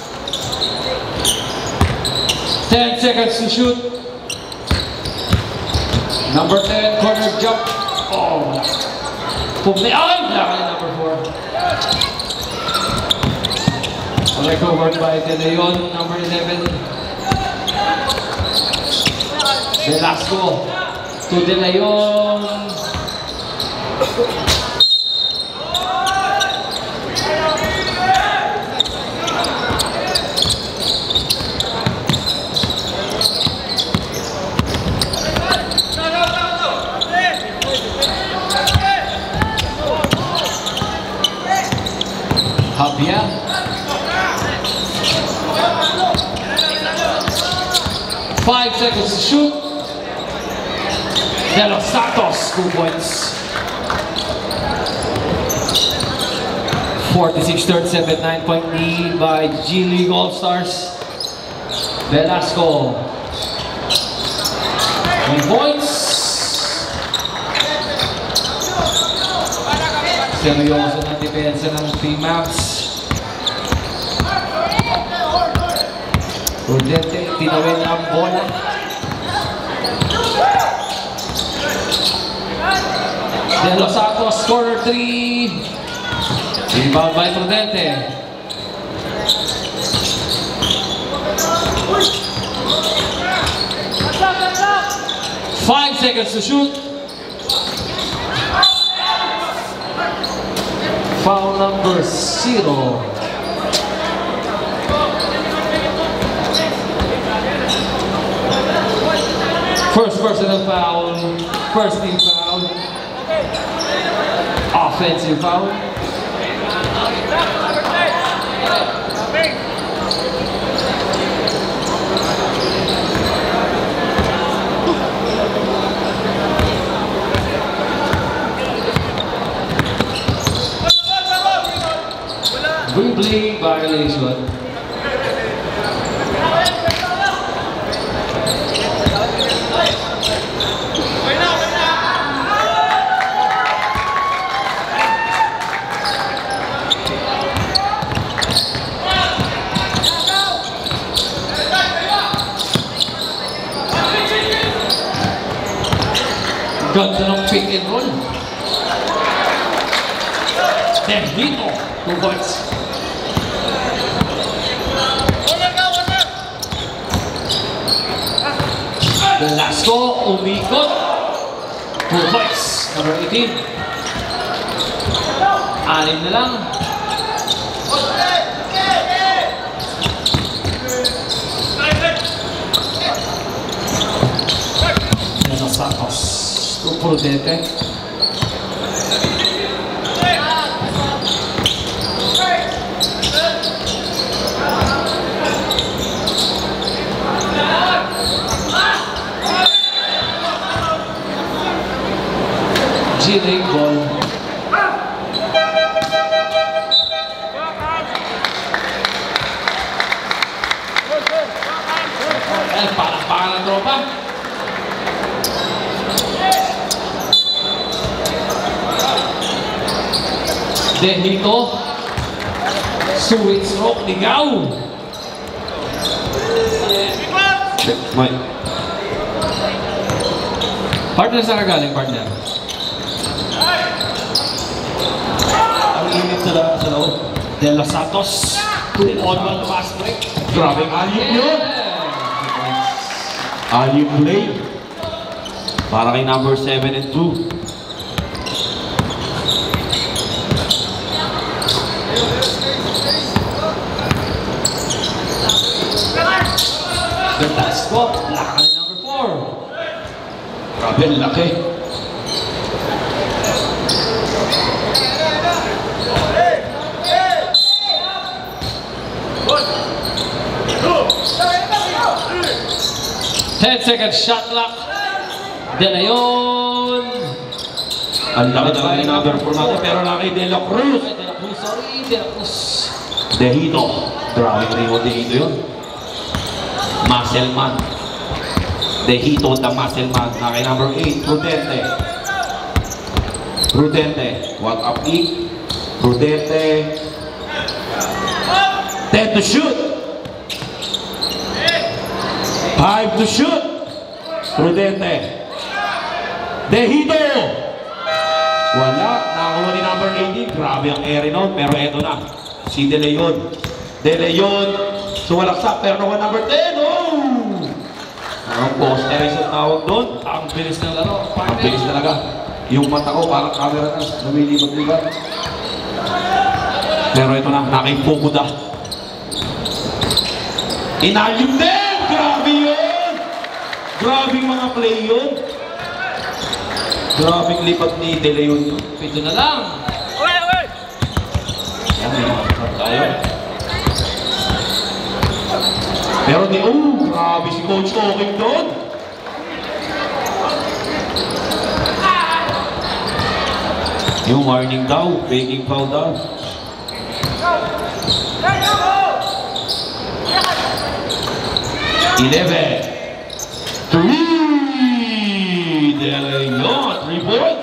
ten seconds to shoot. Number ten, corner jump. Oh, Pumli. Ay! Lakay number four. Recovered by De Leon, number eleven. Velasco to De Leon. Habia. Five seconds to shoot. De Los Santos, two points. forty-six thirty-seven, nine point lead by G League All-Stars. Velasco. Three points. Seryoso na depensa ng P-Maps. Prudente, tinawin ang bola. De Los Santos, corner three. Rebound by Prudente. Five seconds to shoot. Foul number zero. First personal foul, first team foul, offensive foul. Dribbling violation. Ganda ng pick and roll. Then dito, two points. Velasco, umikot. Two points, number eighteen. Anim na lang. De Los Santos. Prudente. G-League ball. Eh, parang-parang ng tropa. Dehito. Suwit stroke, ligaw. Mike. Partner sa kagaling, partner. Ang init sa lahat sa loob. De Los Santos. Two on one fast break. Grabe ang alip yun. Alip play. Para kay number seven and two. Velasco, laki na number four. Grabe, laki. ten seconds shot clock. De Leon. Ang laki talaga yung number four natin, pero laki De La Cruz. De La Cruz, sorry, De La Cruz. Dehito. Grabe rin yung Dehito yun. Muscle man. The Hito, the muscle man. Na kay number eight, Prudente. Prudente. Walk up E. Prudente. ten to shoot. five to shoot. Prudente. De Hito. Wala. Nakakuha ni number eighteen. Grabe ang ere nun. Pero eto na. Si De Leon. De Leon. Sumalaksak. Pero nakuha number ten. Oh! Ang poster ay sa tawag doon. Ang bilis ng laro. Ang bilis talaga. Yung mata ko parang camera na. Lumilibag-libag. Pero ito na. Nakipukuda. Inalim din! Grabe yun! Grabe mga play yun. Grabing lipat ni De Leon yun. Pito na lang. Tayo. Pero di, oh, grabe si Coach Oking doon. Yung warning daw, baking foul daw. eleven. three. De Leon, three points.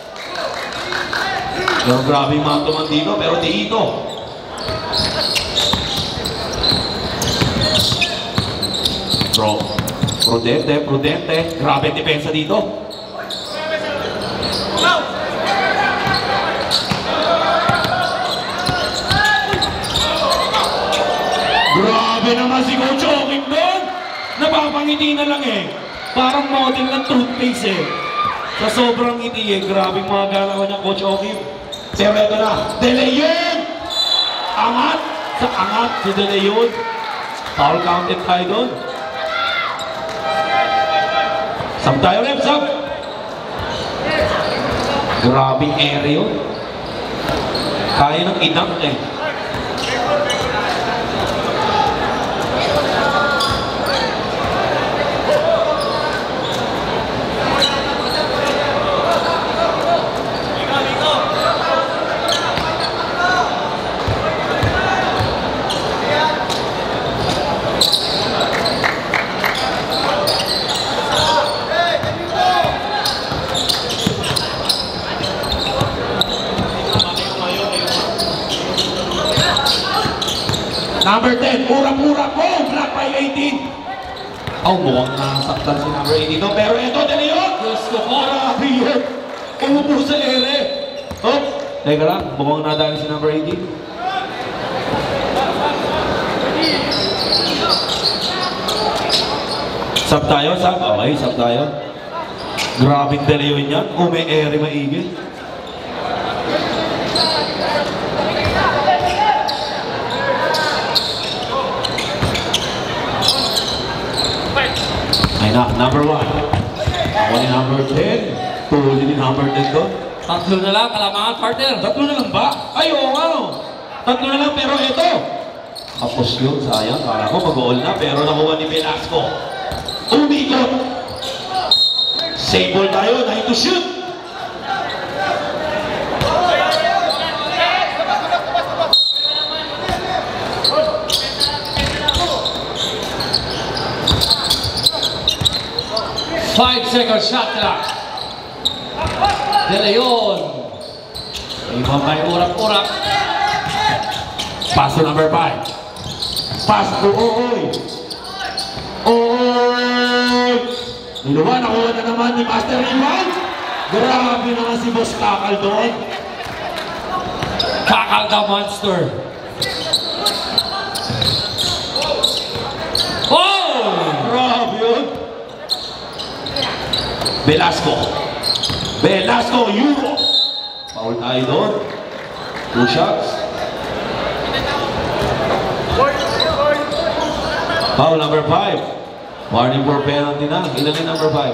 Pero grabe yung mga tuman dito, pero dito. Bro, prudente, prudente. Grabe depensa dito. Grabe naman si Coach Oking doon. Napapangiti na lang eh. Parang model ng toothpaste eh. Sa sobrang ngiti eh. Grabe mga galaw niya Coach Oking. Pero ito na. De Leon! Angat! Sa angat si De Leon. Foul counted tayo doon. Sab tayo left, sab. Grabing area yun. Kaya ng idang eh. Number ten, urap-urap mo, black by eighteen. Oh, mukhang nasaktan si number eighteen. No, pero ito, De Leon! Gusto ko, grabe yun! Umupo sa ere. Oh, teka lang, mukhang nadali si number eighteen. Sab tayo, sab. Okay, sab tayo. Grabing De Leon yan. Oh, may ere maigil. Ay na, number one. Ako ni number ten. Tuhuli ni number ten doon. Tatlo na lang, kalamangan partner. Tatlo na lang ba? Ay, oo nga no. Tatlo na lang, pero ito. Tapos yun, sayang. Kala ko mag-all na, pero nakuha ni Velasco. Umikot. Save ball tayo, nine to shoot. Five second shot clock. De Leon. Ibang may urap-urap. Pass to number five. Pass to Ooy. Ooy. Niluwa, nakuha na naman ni Master Ivan. Grabe naman si Boss Kakal doon. Kakal the monster. Oh! Grabe yun. Velasco. Velasco, Euro. Foul tayo doon. Two shots. Foul number five. Warning for penalty na. Ilan yung number five?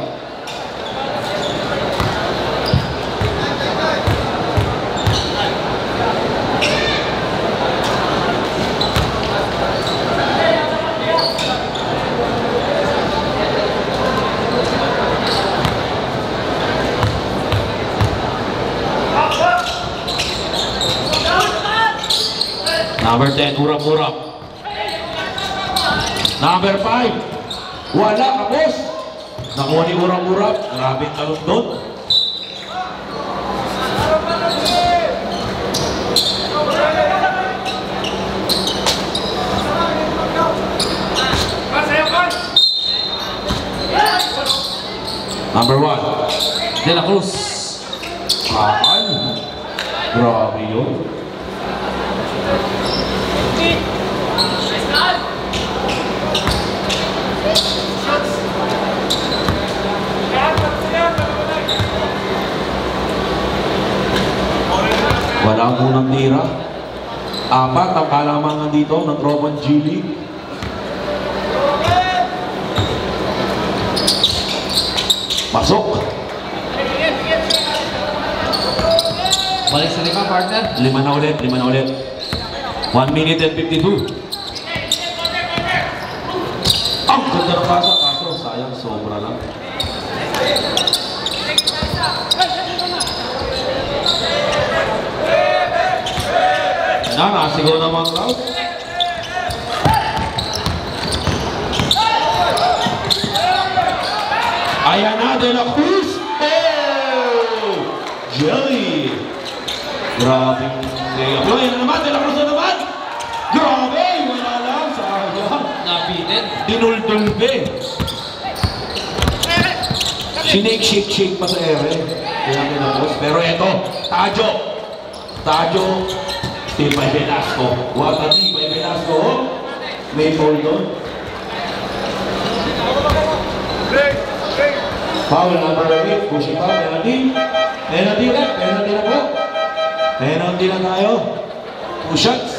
Number ten, urap-urap. Number five, Wala ka, boss. Nakuha ni Urang-Urang. Grabe talon doon. Number one. De La Cruz. Kaan. Grabe yun. Wala munang tira. Apat ang kalamangan dito ng tropang G League. Pasok. Balik sa lima, partner. Lima na ulit, lima na ulit. one minute and fifty-two. Ang ganda ng pasa, kaso sayang, sobra lang. Na, nasigaw na mga crowd. Ayan na, De La Cruz. Oh! Jelly. Grabe. Ayan na naman, De La Cruz na naman. Grabe, wala lang. Sayang. Nabitin. Dinuldulbe. Sinake, shake, shake pa sa ere. Kaya kinapos. Pero eto, Tajo. Tajo. Still by Velasco. Wakati by Velasco. May foul doon. Foul number eight. Pushing foul. Penalty. Penalty ulit. Penalty na po. Penalty na tayo. Two shots.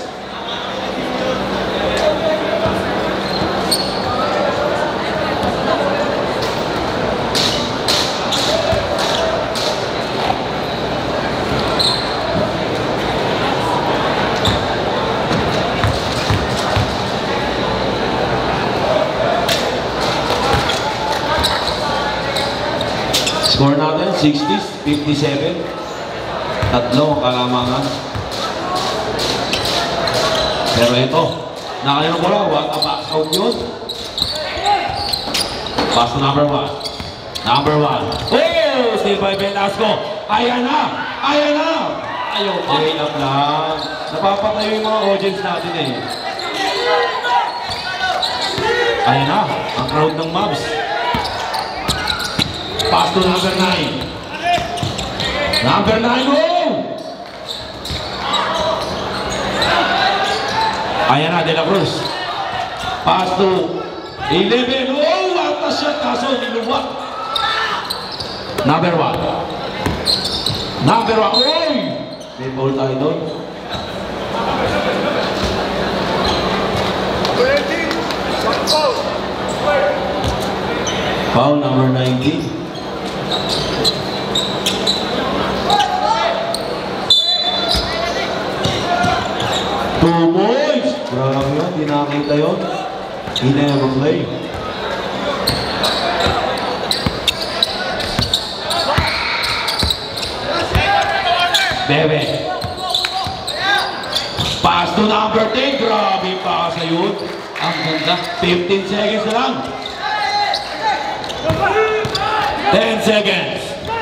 Score natin, sixty, fifty-seven. Tatlo ang kalamangan. Pero ito, nakalimutan ko lang, what a box out yun. Pass to number one. Number one. Oh! Still by Velasco. Ayan na! Ayan na! Ayaw pa. Lay up lang. Napapatayo yung mga audience natin eh. Ayan na, ang crowd ng Mavs. Pass to number nine. Number nine, oh! Ayan na, De La Cruz. Pass to eleven, oh! What a shot, kaso niluwat. Number one. Number one, oh! May ball tayo doon. Foul number nineteen. Two boys! Grabe yun, di nakita yun. He never play. Bebe. Pass to number ten. Grabe pass na yun. Ang ganda. fifteen seconds na lang. ten seconds.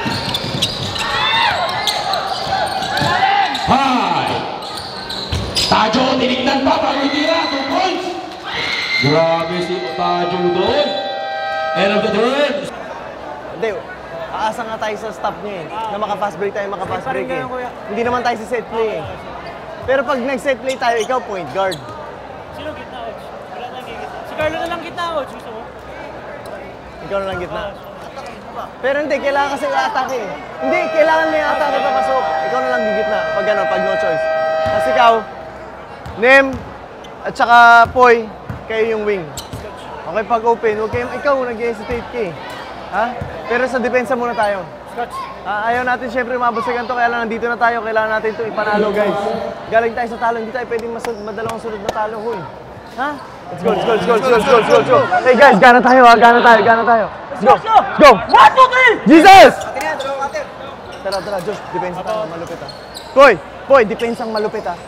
Five. Tajo, tinignan pa bago itira. Two points. Grabe si Tajo doon. End of the third. Hindi, aasa nga tayo sa stop niya eh. Na maka-fast break tayo, maka-fast break eh. Hindi naman tayo sa set play eh. Pero pag nag-set play tayo, ikaw point guard. Sino gitna, coach? Wala nang gitna. Si Carlo na lang gitna, coach. Gusto mo? Ikaw na lang gitna. Pero hindi, kailangan kasi i-atake eh. Hindi, kailangan may atake papasok. Ikaw na lang gigitna pag gano'n, pag no choice. Kasi ikaw, Nem, at saka Poy, kayo yung wing. Okay, pag open, huwag kayo, ikaw nag-hesitate ka eh. Ha? Pero sa depensa muna tayo. Scotch. Ah, ayaw natin syempre umabot sa ganito, kaya lang nandito na tayo, kailangan natin ito ipanalo guys. Galing tayo sa talo, hindi tayo pwedeng mas madalawang sunod na talo, huy. Ha? Let's go, let's go, let's go, let's go, let's go, let's go, let's go. Hey guys, gana tayo ha, gana tayo, gana tayo. Let's go, let's go! one, two, three! Jesus! Tara, tara, Josh, depensa tayo, malupit ha. Poy, Poy, depensang malupit ha.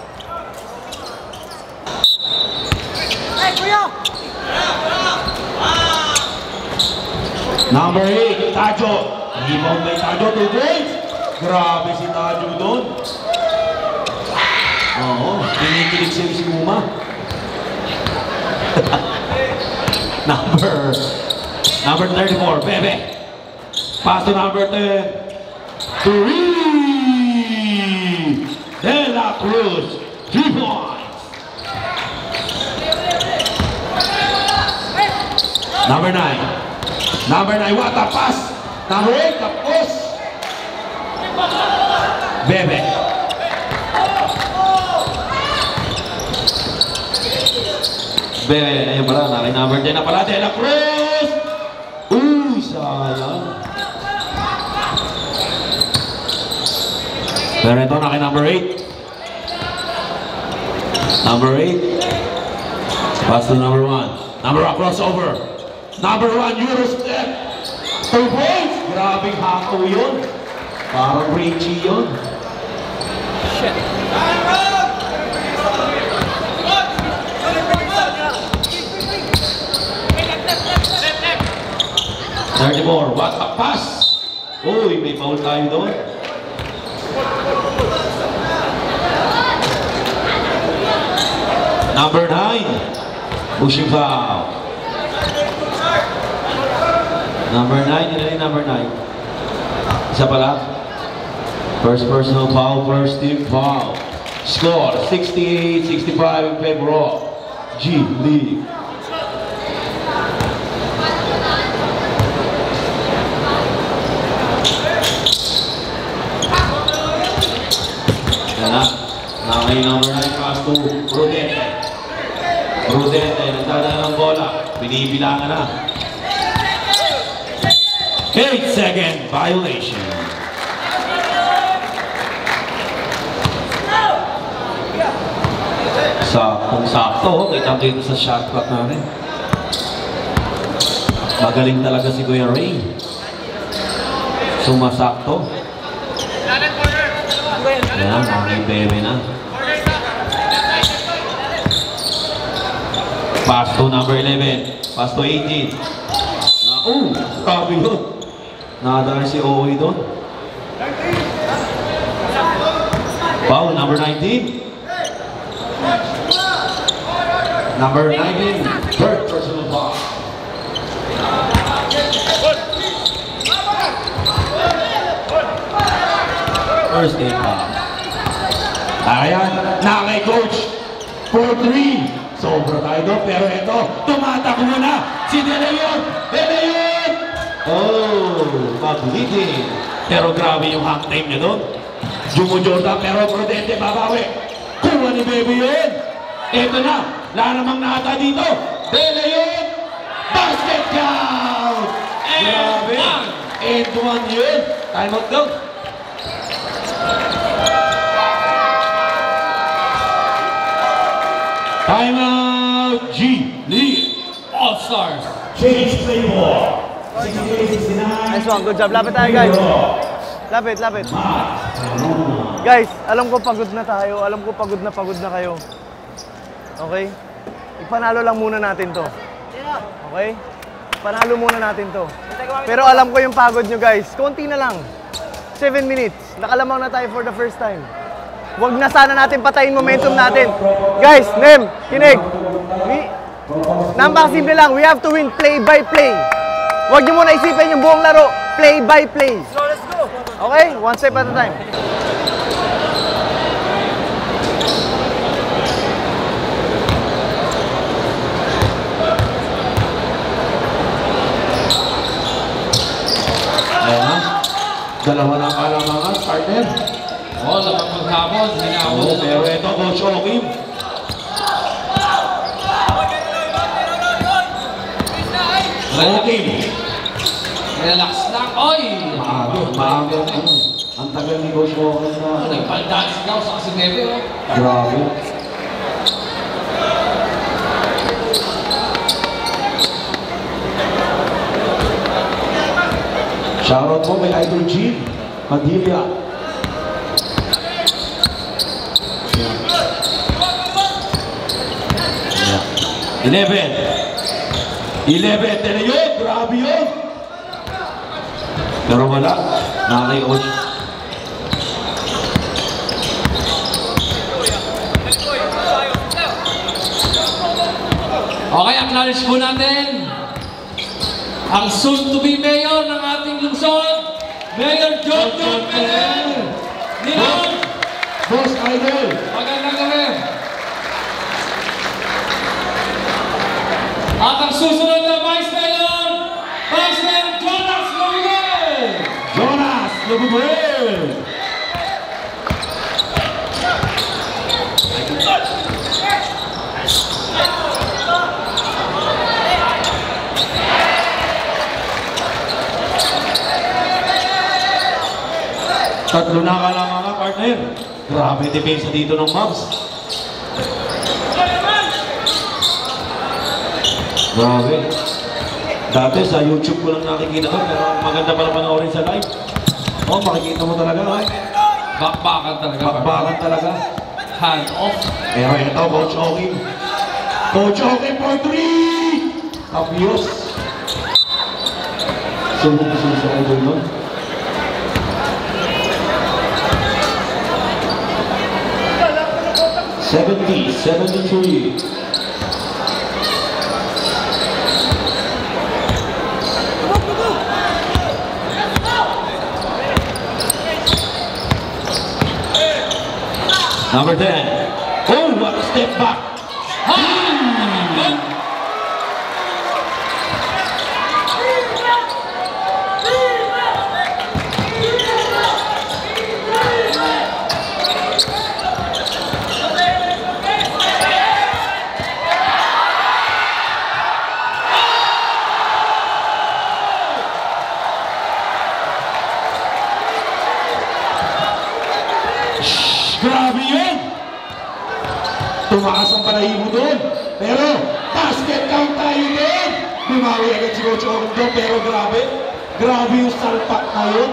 Hey, kuya! Number eight, Tajo. Rebound by Tajo, two points. Grabe si Tajo doon. Oo, kinikilig siya si Uma. number, number thirty-four, Bebe. Pass to number ten. Three. De La Cruz, three points. Number nine. Number nine, what a pass. Number eight, tapos. Bebe. Bebe, ayun pala, naki number ten na pala, De La Cruz. Uy, sayang. Pero ito, naki number eight. Number eight. Pass to number one. Number one, crossover. Number one, Euro step. Two points. Grabing hakaw yun. Parang Richie yun. Shit. thirty-four, what a pass. Uy, may foul tayo doon. Number nine, pushing foul. Number nine, yun na rin number nine. Isa pala. First personal foul, first team foul. Score, sixty-eight sixty-five in favor of G League. Yan na. Nakay number nine pass to Prudente. Prudente, nagdadala ng bola. Binibilangan na. eight second violation. Saktong sakto, kitang-kita sa shot clock natin. Magaling talaga si Kuya Ray. Sumasakto. Ayan, mga bebe na. Pass to number eleven. Pass to eighteen. Oh, grabe yun. Nakadaan si Owe doon. Foul, number nineteen. Number nineteen, third personal foul. First game foul. Ayan, na kay coach. four three. Sobra tayo doon, pero ito, tumatakbo na si De Leon. De Leon! Oh, pag-leading. Pero grabe yung hang time niya doon. Jumo Jordan, pero Prudente babawi. Kuha ni Baby yun. Ito na, wala namang nata dito. De Leon, basket count! Grabe. And one yun. Time out daw. Time out, G League All-Stars. Change play ball. Nice one, good job. Lapit tayo, guys. Lapit, lapit. Guys, alam ko pagod na tayo. Alam ko pagod na pagod na kayo. Okay? Ipanalo lang muna natin to. Okay? Panalo muna natin to. Pero alam ko yung pagod nyo, guys. Konti na lang. seven minutes. Nakalamang na tayo for the first time. Huwag na sana natin patayin momentum natin. Guys, Nem, kinig. We, Napakasimple lang. We have to win play by play. Huwag nyo muna isipin yung buong laro. Play by play. So, let's go. Okay? One step at a time. Ayan na. Dalawa na kalamangan, partner. Oo, dapat maghapon. Hinahon. Oo, pero ito, Coach Okim. Okim. Relax lang. Oy! Maaga, maaga. Ano? Ang tagal ni Coach Okim na. Nagpaldance daw sa kasinebe. Grabe. Shoutout mo kay Idol Jim Padilla. eleven. eleven. Tena yun. Grabe yun. Pero wala. Nakaka-coach. Okay, acknowledge po natin ang soon-to-be mayor ng ating lungsod, Mayor John John Pedel. Ninong! Boss Idol! Magandang gabi! At ang susunod na Vice Mayor, Vice Mayor Jonas Lubugel! Jonas Lubugel! Tatlo na ka lang mga partner. Grabe depensa dito ng Mavs. Grabe. Dati sa YouTube ko lang nakikita ko, pero maganda pala panoorin sa live. Oh, makikita mo talaga. Oh. Bakbakan talaga. Bakbakan talaga. Hand off. Pero ito, Coach Oking. Coach Oking for three! Abiyos. Sumbong ko sila sa idol nun. seventy, seventy-three. Number ten. Oh, what a step back. Grabe yun! Tumakas ang balahibo doon. Pero, basket count tayo doon. Bumawi agad si Coach Oking doon, pero grabe. Grabe yung salpak na yun.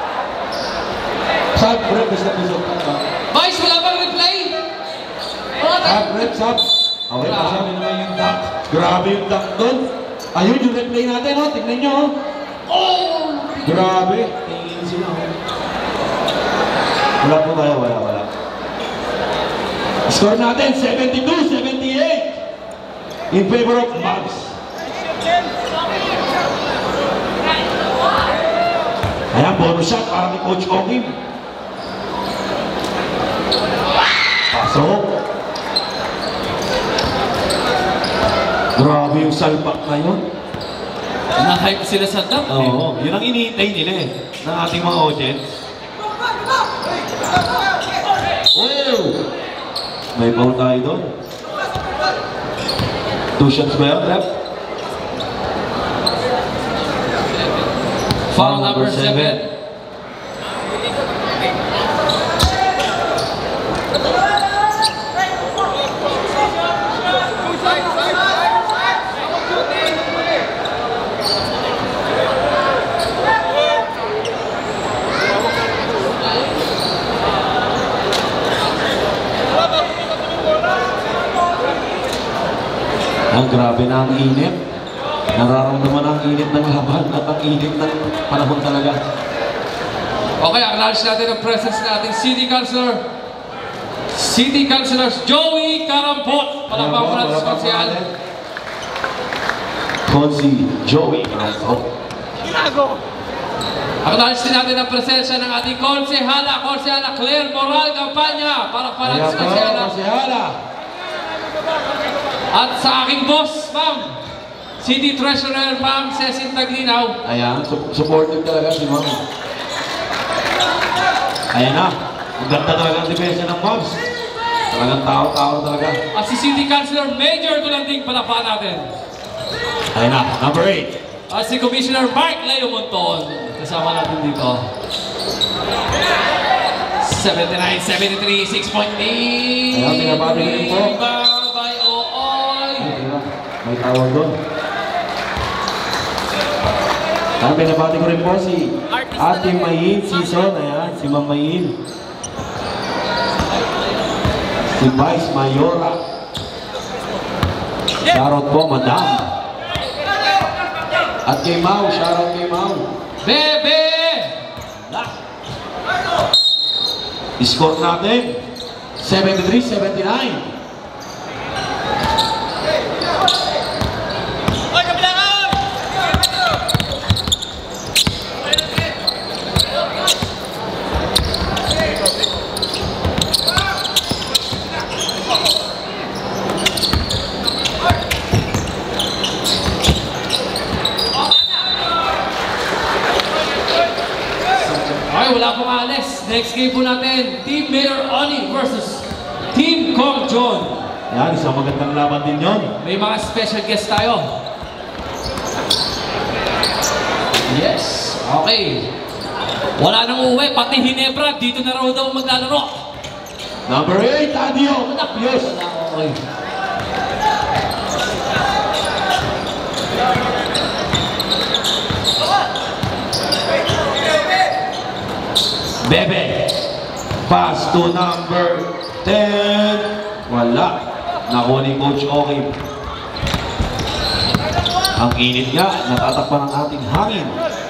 Sab, rep, basta pusok ka. Vice, wala bang replay? Sab, rep, sab. Okay, pasabi naman yung dunk. Grabe yung dunk doon. Ayun yung replay natin, oh. Tingnan nyo, oh. Oh! Grabe. Tingin sila, oh. Wala po tayo, wala, wala. Score natin, seventy-two seventy-eight in favor of Mavs. Ayan, bonus shot para kay Coach Oking. Pasok. Grabe yung salpak na yun. Na-hype sila sa dunk. Oo, yun ang iniintay nila eh, ng ating mga audience. Oh! May foul tayo doon. Two shots ba yun, Rep? Foul number seven. Ang grabe na ang init. Nararamdaman ang init ng laban at ang init ng panahon talaga. Okay, acknowledge natin ang presence natin City Councilor. City Councilor Joey Carampot. Palakpakan po natin sa konsyal. Konsi Joey Carampot. Acknowledge din natin ang presensya ng ating konsehala, konsehala Claire Moral Campanya. Palakpakan natin sa konsyala. Konsehala. At sa aking boss, ma'am, City Treasurer, ma'am, Cecil Taglinaw. Ayan, su supportive talaga si Ma'am. Ayan na, ang ganda talaga ang depensa ng Mavs. Talagang tao-tao talaga. At si City Councilor Major Dulanding, palakpakan natin. Ayan na, number eight. At si Commissioner Mark Leo Monton, kasama natin dito. seventy-nine seventy-three, six-point lead. Ayan, pinabati rin po. Rebound by Ooy. May tawag doon. Ayan, pinabati ko rin po si Ate Mayin Season. Ayan, si Ma'am Mayin. Si Vice Mayora. Shoutout po, Madam. At kay Mau, shoutout kay Mau. Bebe Score natin, seventy-three seventy-nine. Okay, wala pong alis. Next game po natin, Team Mayor Oni versus Team Kong John. Yan, isang magandang laban din yun. May mga special guest tayo. Yes, okay. Wala nang uwi, pati Hinebra, dito na raw daw maglalaro. Number eight, Adio. Yes. Wala, okay. Bebe. Pass to number ten. Wala. Nakuha ni Coach Oki. Ang init nga, natatakpan ang ating hangin.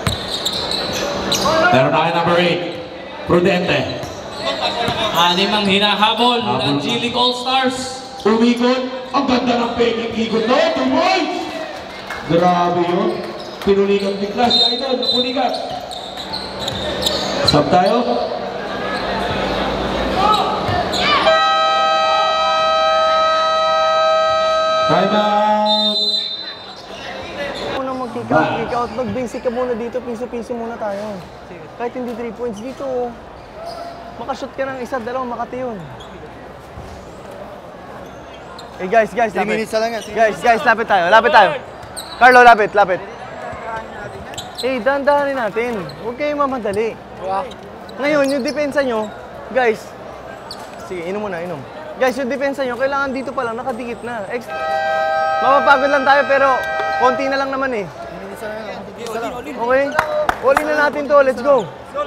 Pero na kay number eight. Prudente. Anim ang hinahabol Habol. ng G League All-Stars. Umikot. Ang ganda ng peking ikot. No, two points. Grabe yun. Pinulikat bigla si Idol. Napulikat. Stop tayo. Time out. Muna mag-kick out, kick out. Mag-basic ka muna dito, piso-piso muna tayo. Kahit hindi three points dito, makashoot ka ng isa, dalawa, makati yun. Eh guys, guys, three lapit. minutes na lang yan. Guys, guys, lapit tayo, lapit tayo. Carlo, lapit, lapit. Eh, dahan-dahanin natin. Huwag kayong mamadali. Ngayon, yung depensa nyo, guys, sige, inom muna, inom. Guys, yung depensa nyo, kailangan dito pa lang, nakadikit na. Ex Mapapagod lang tayo, pero konti na lang naman eh. Okay? All in na natin to, let's go.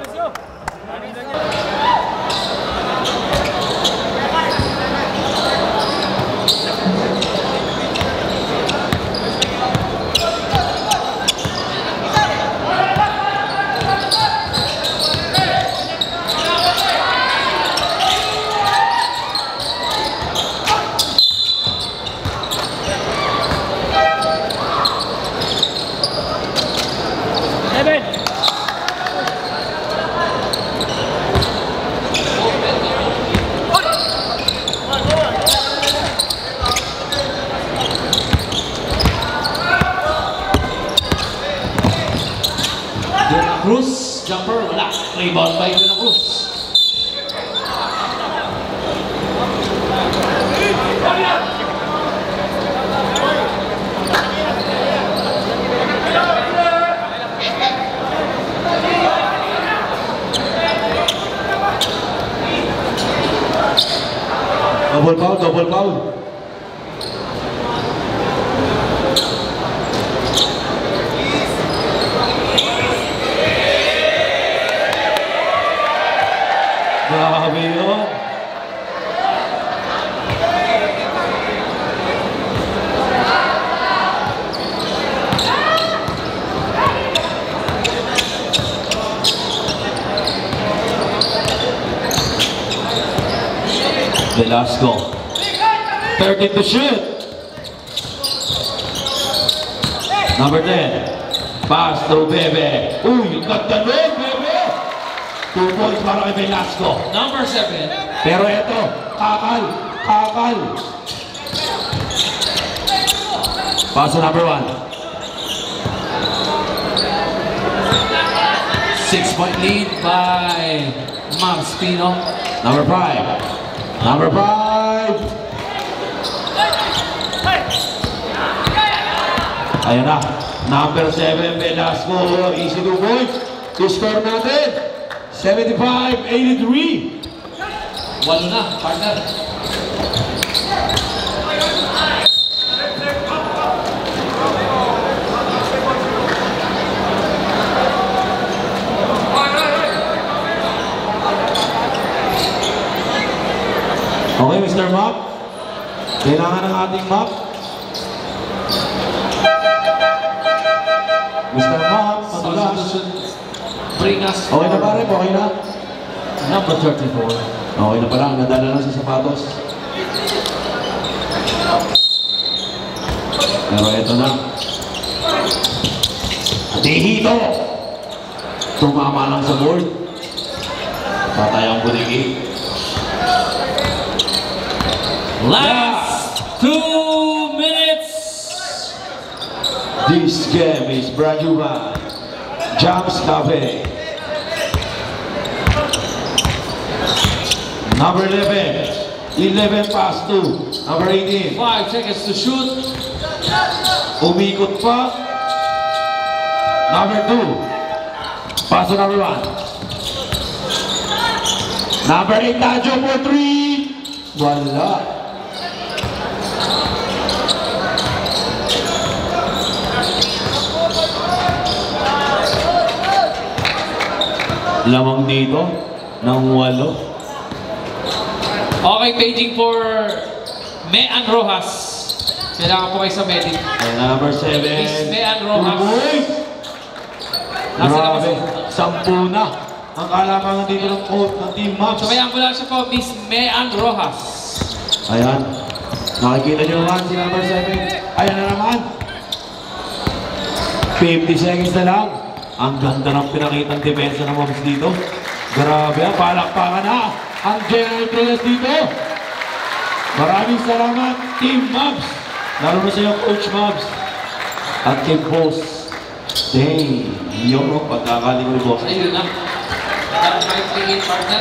Cruz, jumper, wala. Rebound by De La Cruz. Double foul, double foul. Grabe yun. Velasco. thirteen to shoot. Number ten. Pass through Bebe. Uy, ganda nun, Bebe. Two points para kay Velasco. Number seven. Pero eto, kakal, kakal. Pass to number one. Six-point lead by Mams Pino. Number five. Number five. Ayan na. Number seven, Velasco. Easy two points. I-score natin. seventy-five eighty-three. Walo na, partner. Okay, Mister Map. Kailangan ng ating map. Mister Map, madulas. Bring us. Okay na pare, okay na. number thirty-four. Okay na pala, nadala na sa sapatos. Pero ito na. Dihito! Tumama lang sa board. Patay ang bunigi. Last two minutes. This game is brought to you by Jams Cafe. Number eleven. eleven past two. Number eighteen. Five seconds to shoot. Umikot pa. Number two. Pass to number one. Number eight, Tajo for three. Wala. Lamang dito ng walo. Okay, paging for Mean Rojas. Kailangan po kayo sa medic. And number seven. Miss Mean Rojas. Nasa labas Grabe, po. sampu na. Ang kalamangan dito ng coach ng Team Maps. So kaya ambulansya po, Miss Mean Rojas. Ayan. Nakikita nyo naman si number seven. Ayan na naman. fifty seconds na lang. Ang ganda ng pinakitang depensa ng Mavs dito. Grabe, palakpakan na ang general players dito. Maraming salamat, Team Mavs. Lalo na sa iyo, Coach Mavs. At kay Boss. Dang, yun o, pagkakali ko ni Boss. Ayun na. five three eight partner.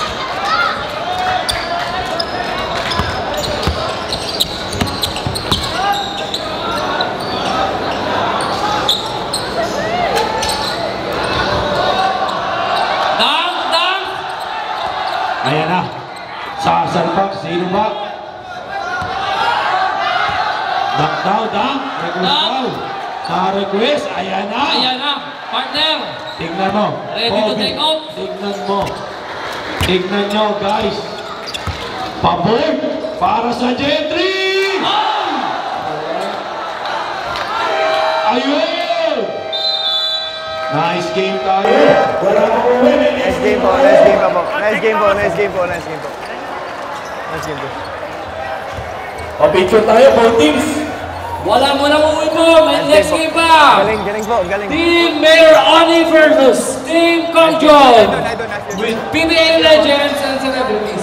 Ayan na. Sasalpak. Sino ba? Dunk daw, dunk. Request daw. Na-request. Ayan na. Ayan na. Partner. Tignan mo. Ready to Bobby, take off. Tignan mo. Tignan nyo, guys. Pabor para sa Gentry. Ayun. Nice game tayo. Wala pa po winning. Nice game po, nice game po. Nice game po, nice game po, nice game po. Nice game po. Pa-picture tayo, both teams. Wala mo nang uwi po. May next game pa. Galing, galing po, galing. Team Mayor Oni versus Team Control with P B A legends and celebrities.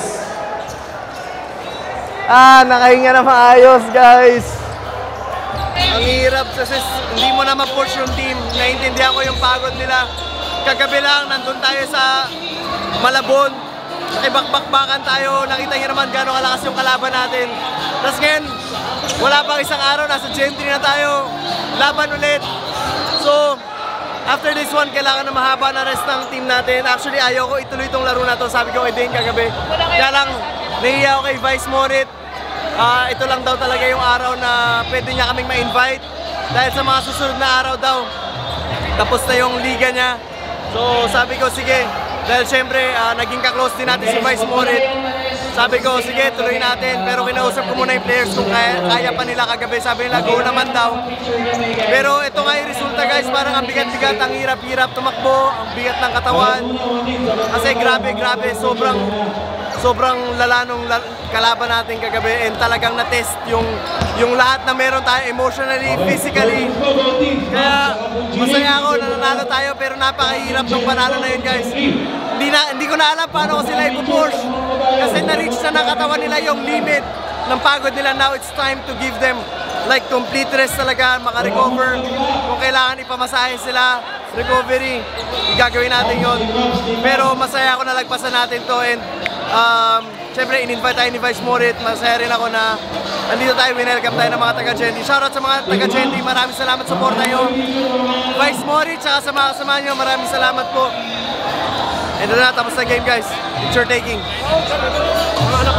Ah, nakahinga na maayos, guys. Ang hirap kasi hindi mo na ma-push yung team. Naiintindihan ko yung pagod nila. Kagabi lang, nandun tayo sa Malabon. Nakibakbakbakan tayo. Nakita niyo naman gano'ng kalakas yung kalaban natin. Tapos ngayon, wala pang isang araw, nasa Gentry na tayo. Laban ulit. So, after this one, kailangan na mahaba na rest ng team natin. Actually, ayaw ko ituloy itong laro na to. Sabi ko kay Dane kagabi. Kaya lang, nahiya ako kay Vice Morit. Uh, ito lang daw talaga yung araw na pwede niya kaming ma-invite. Dahil sa mga susunod na araw daw, tapos na yung liga niya. So, sabi ko, sige. Dahil syempre, uh, naging ka-close din natin si Vice Morit. Sabi ko, sige, tuloy natin. Pero kinausap ko muna yung players kung kaya, kaya pa nila kagabi. Sabi nila, go naman daw. Pero ito nga yung resulta, guys. Parang ang bigat-bigat, ang hirap-hirap tumakbo, ang bigat ng katawan. Kasi grabe, grabe, sobrang sobrang lala nung kalaban natin kagabi. And talagang na-test yung, yung lahat na meron tayo emotionally, physically. Kaya masaya ako na nanalo tayo, pero napakahirap ng panalo na yun, guys. Hindi, na, hindi ko na alam paano ko sila ipupush. Kasi na-reach na ng katawan nila yung limit ng pagod nila. Now it's time to give them like complete rest talaga, makarecover. Kung kailangan ipamasahe sila, recovery, gagawin natin yun. Pero masaya ako na lagpasan natin to. And um, syempre in-invite tayo ni Vice Morit. Masaya rin ako na nandito tayo, winelcome tayo ng mga taga-Gentry. Shoutout sa mga taga-Gentry, maraming salamat sa support nyo. Vice Morit, saka sa mga kasama nyo, maraming salamat po. And doon na, tapos na game, guys. Picture taking. Mga anak ko.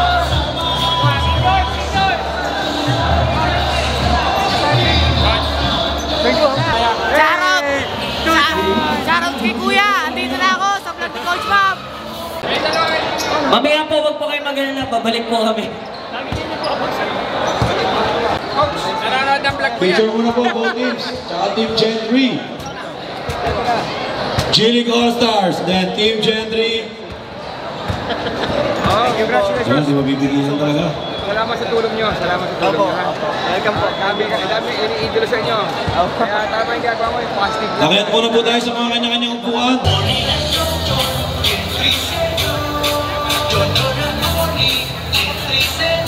Shoutout! Shoutout kay Kuya! Andito na ako sa vlog ni Coach Bob! Mamaya po, wag po kayo mag-alala. Babalik po kami. Coach, nanonood ng vlog ko yan. Picture muna po, both teams. Tsaka Team Gentry. G-League All-Stars, then Team Gentry, Oh, Ayun, di mabibigyan talaga. salamat sa tulong nyo. Salamat sa tulong Opo, nyo. ha? opo. Welcome po. Dami, dami iniidolo sa inyo. Kaya tama yung gagawa mo, yung positive lang. Nakayat muna po tayo sa mga kanya-kanyang upuan. Yo no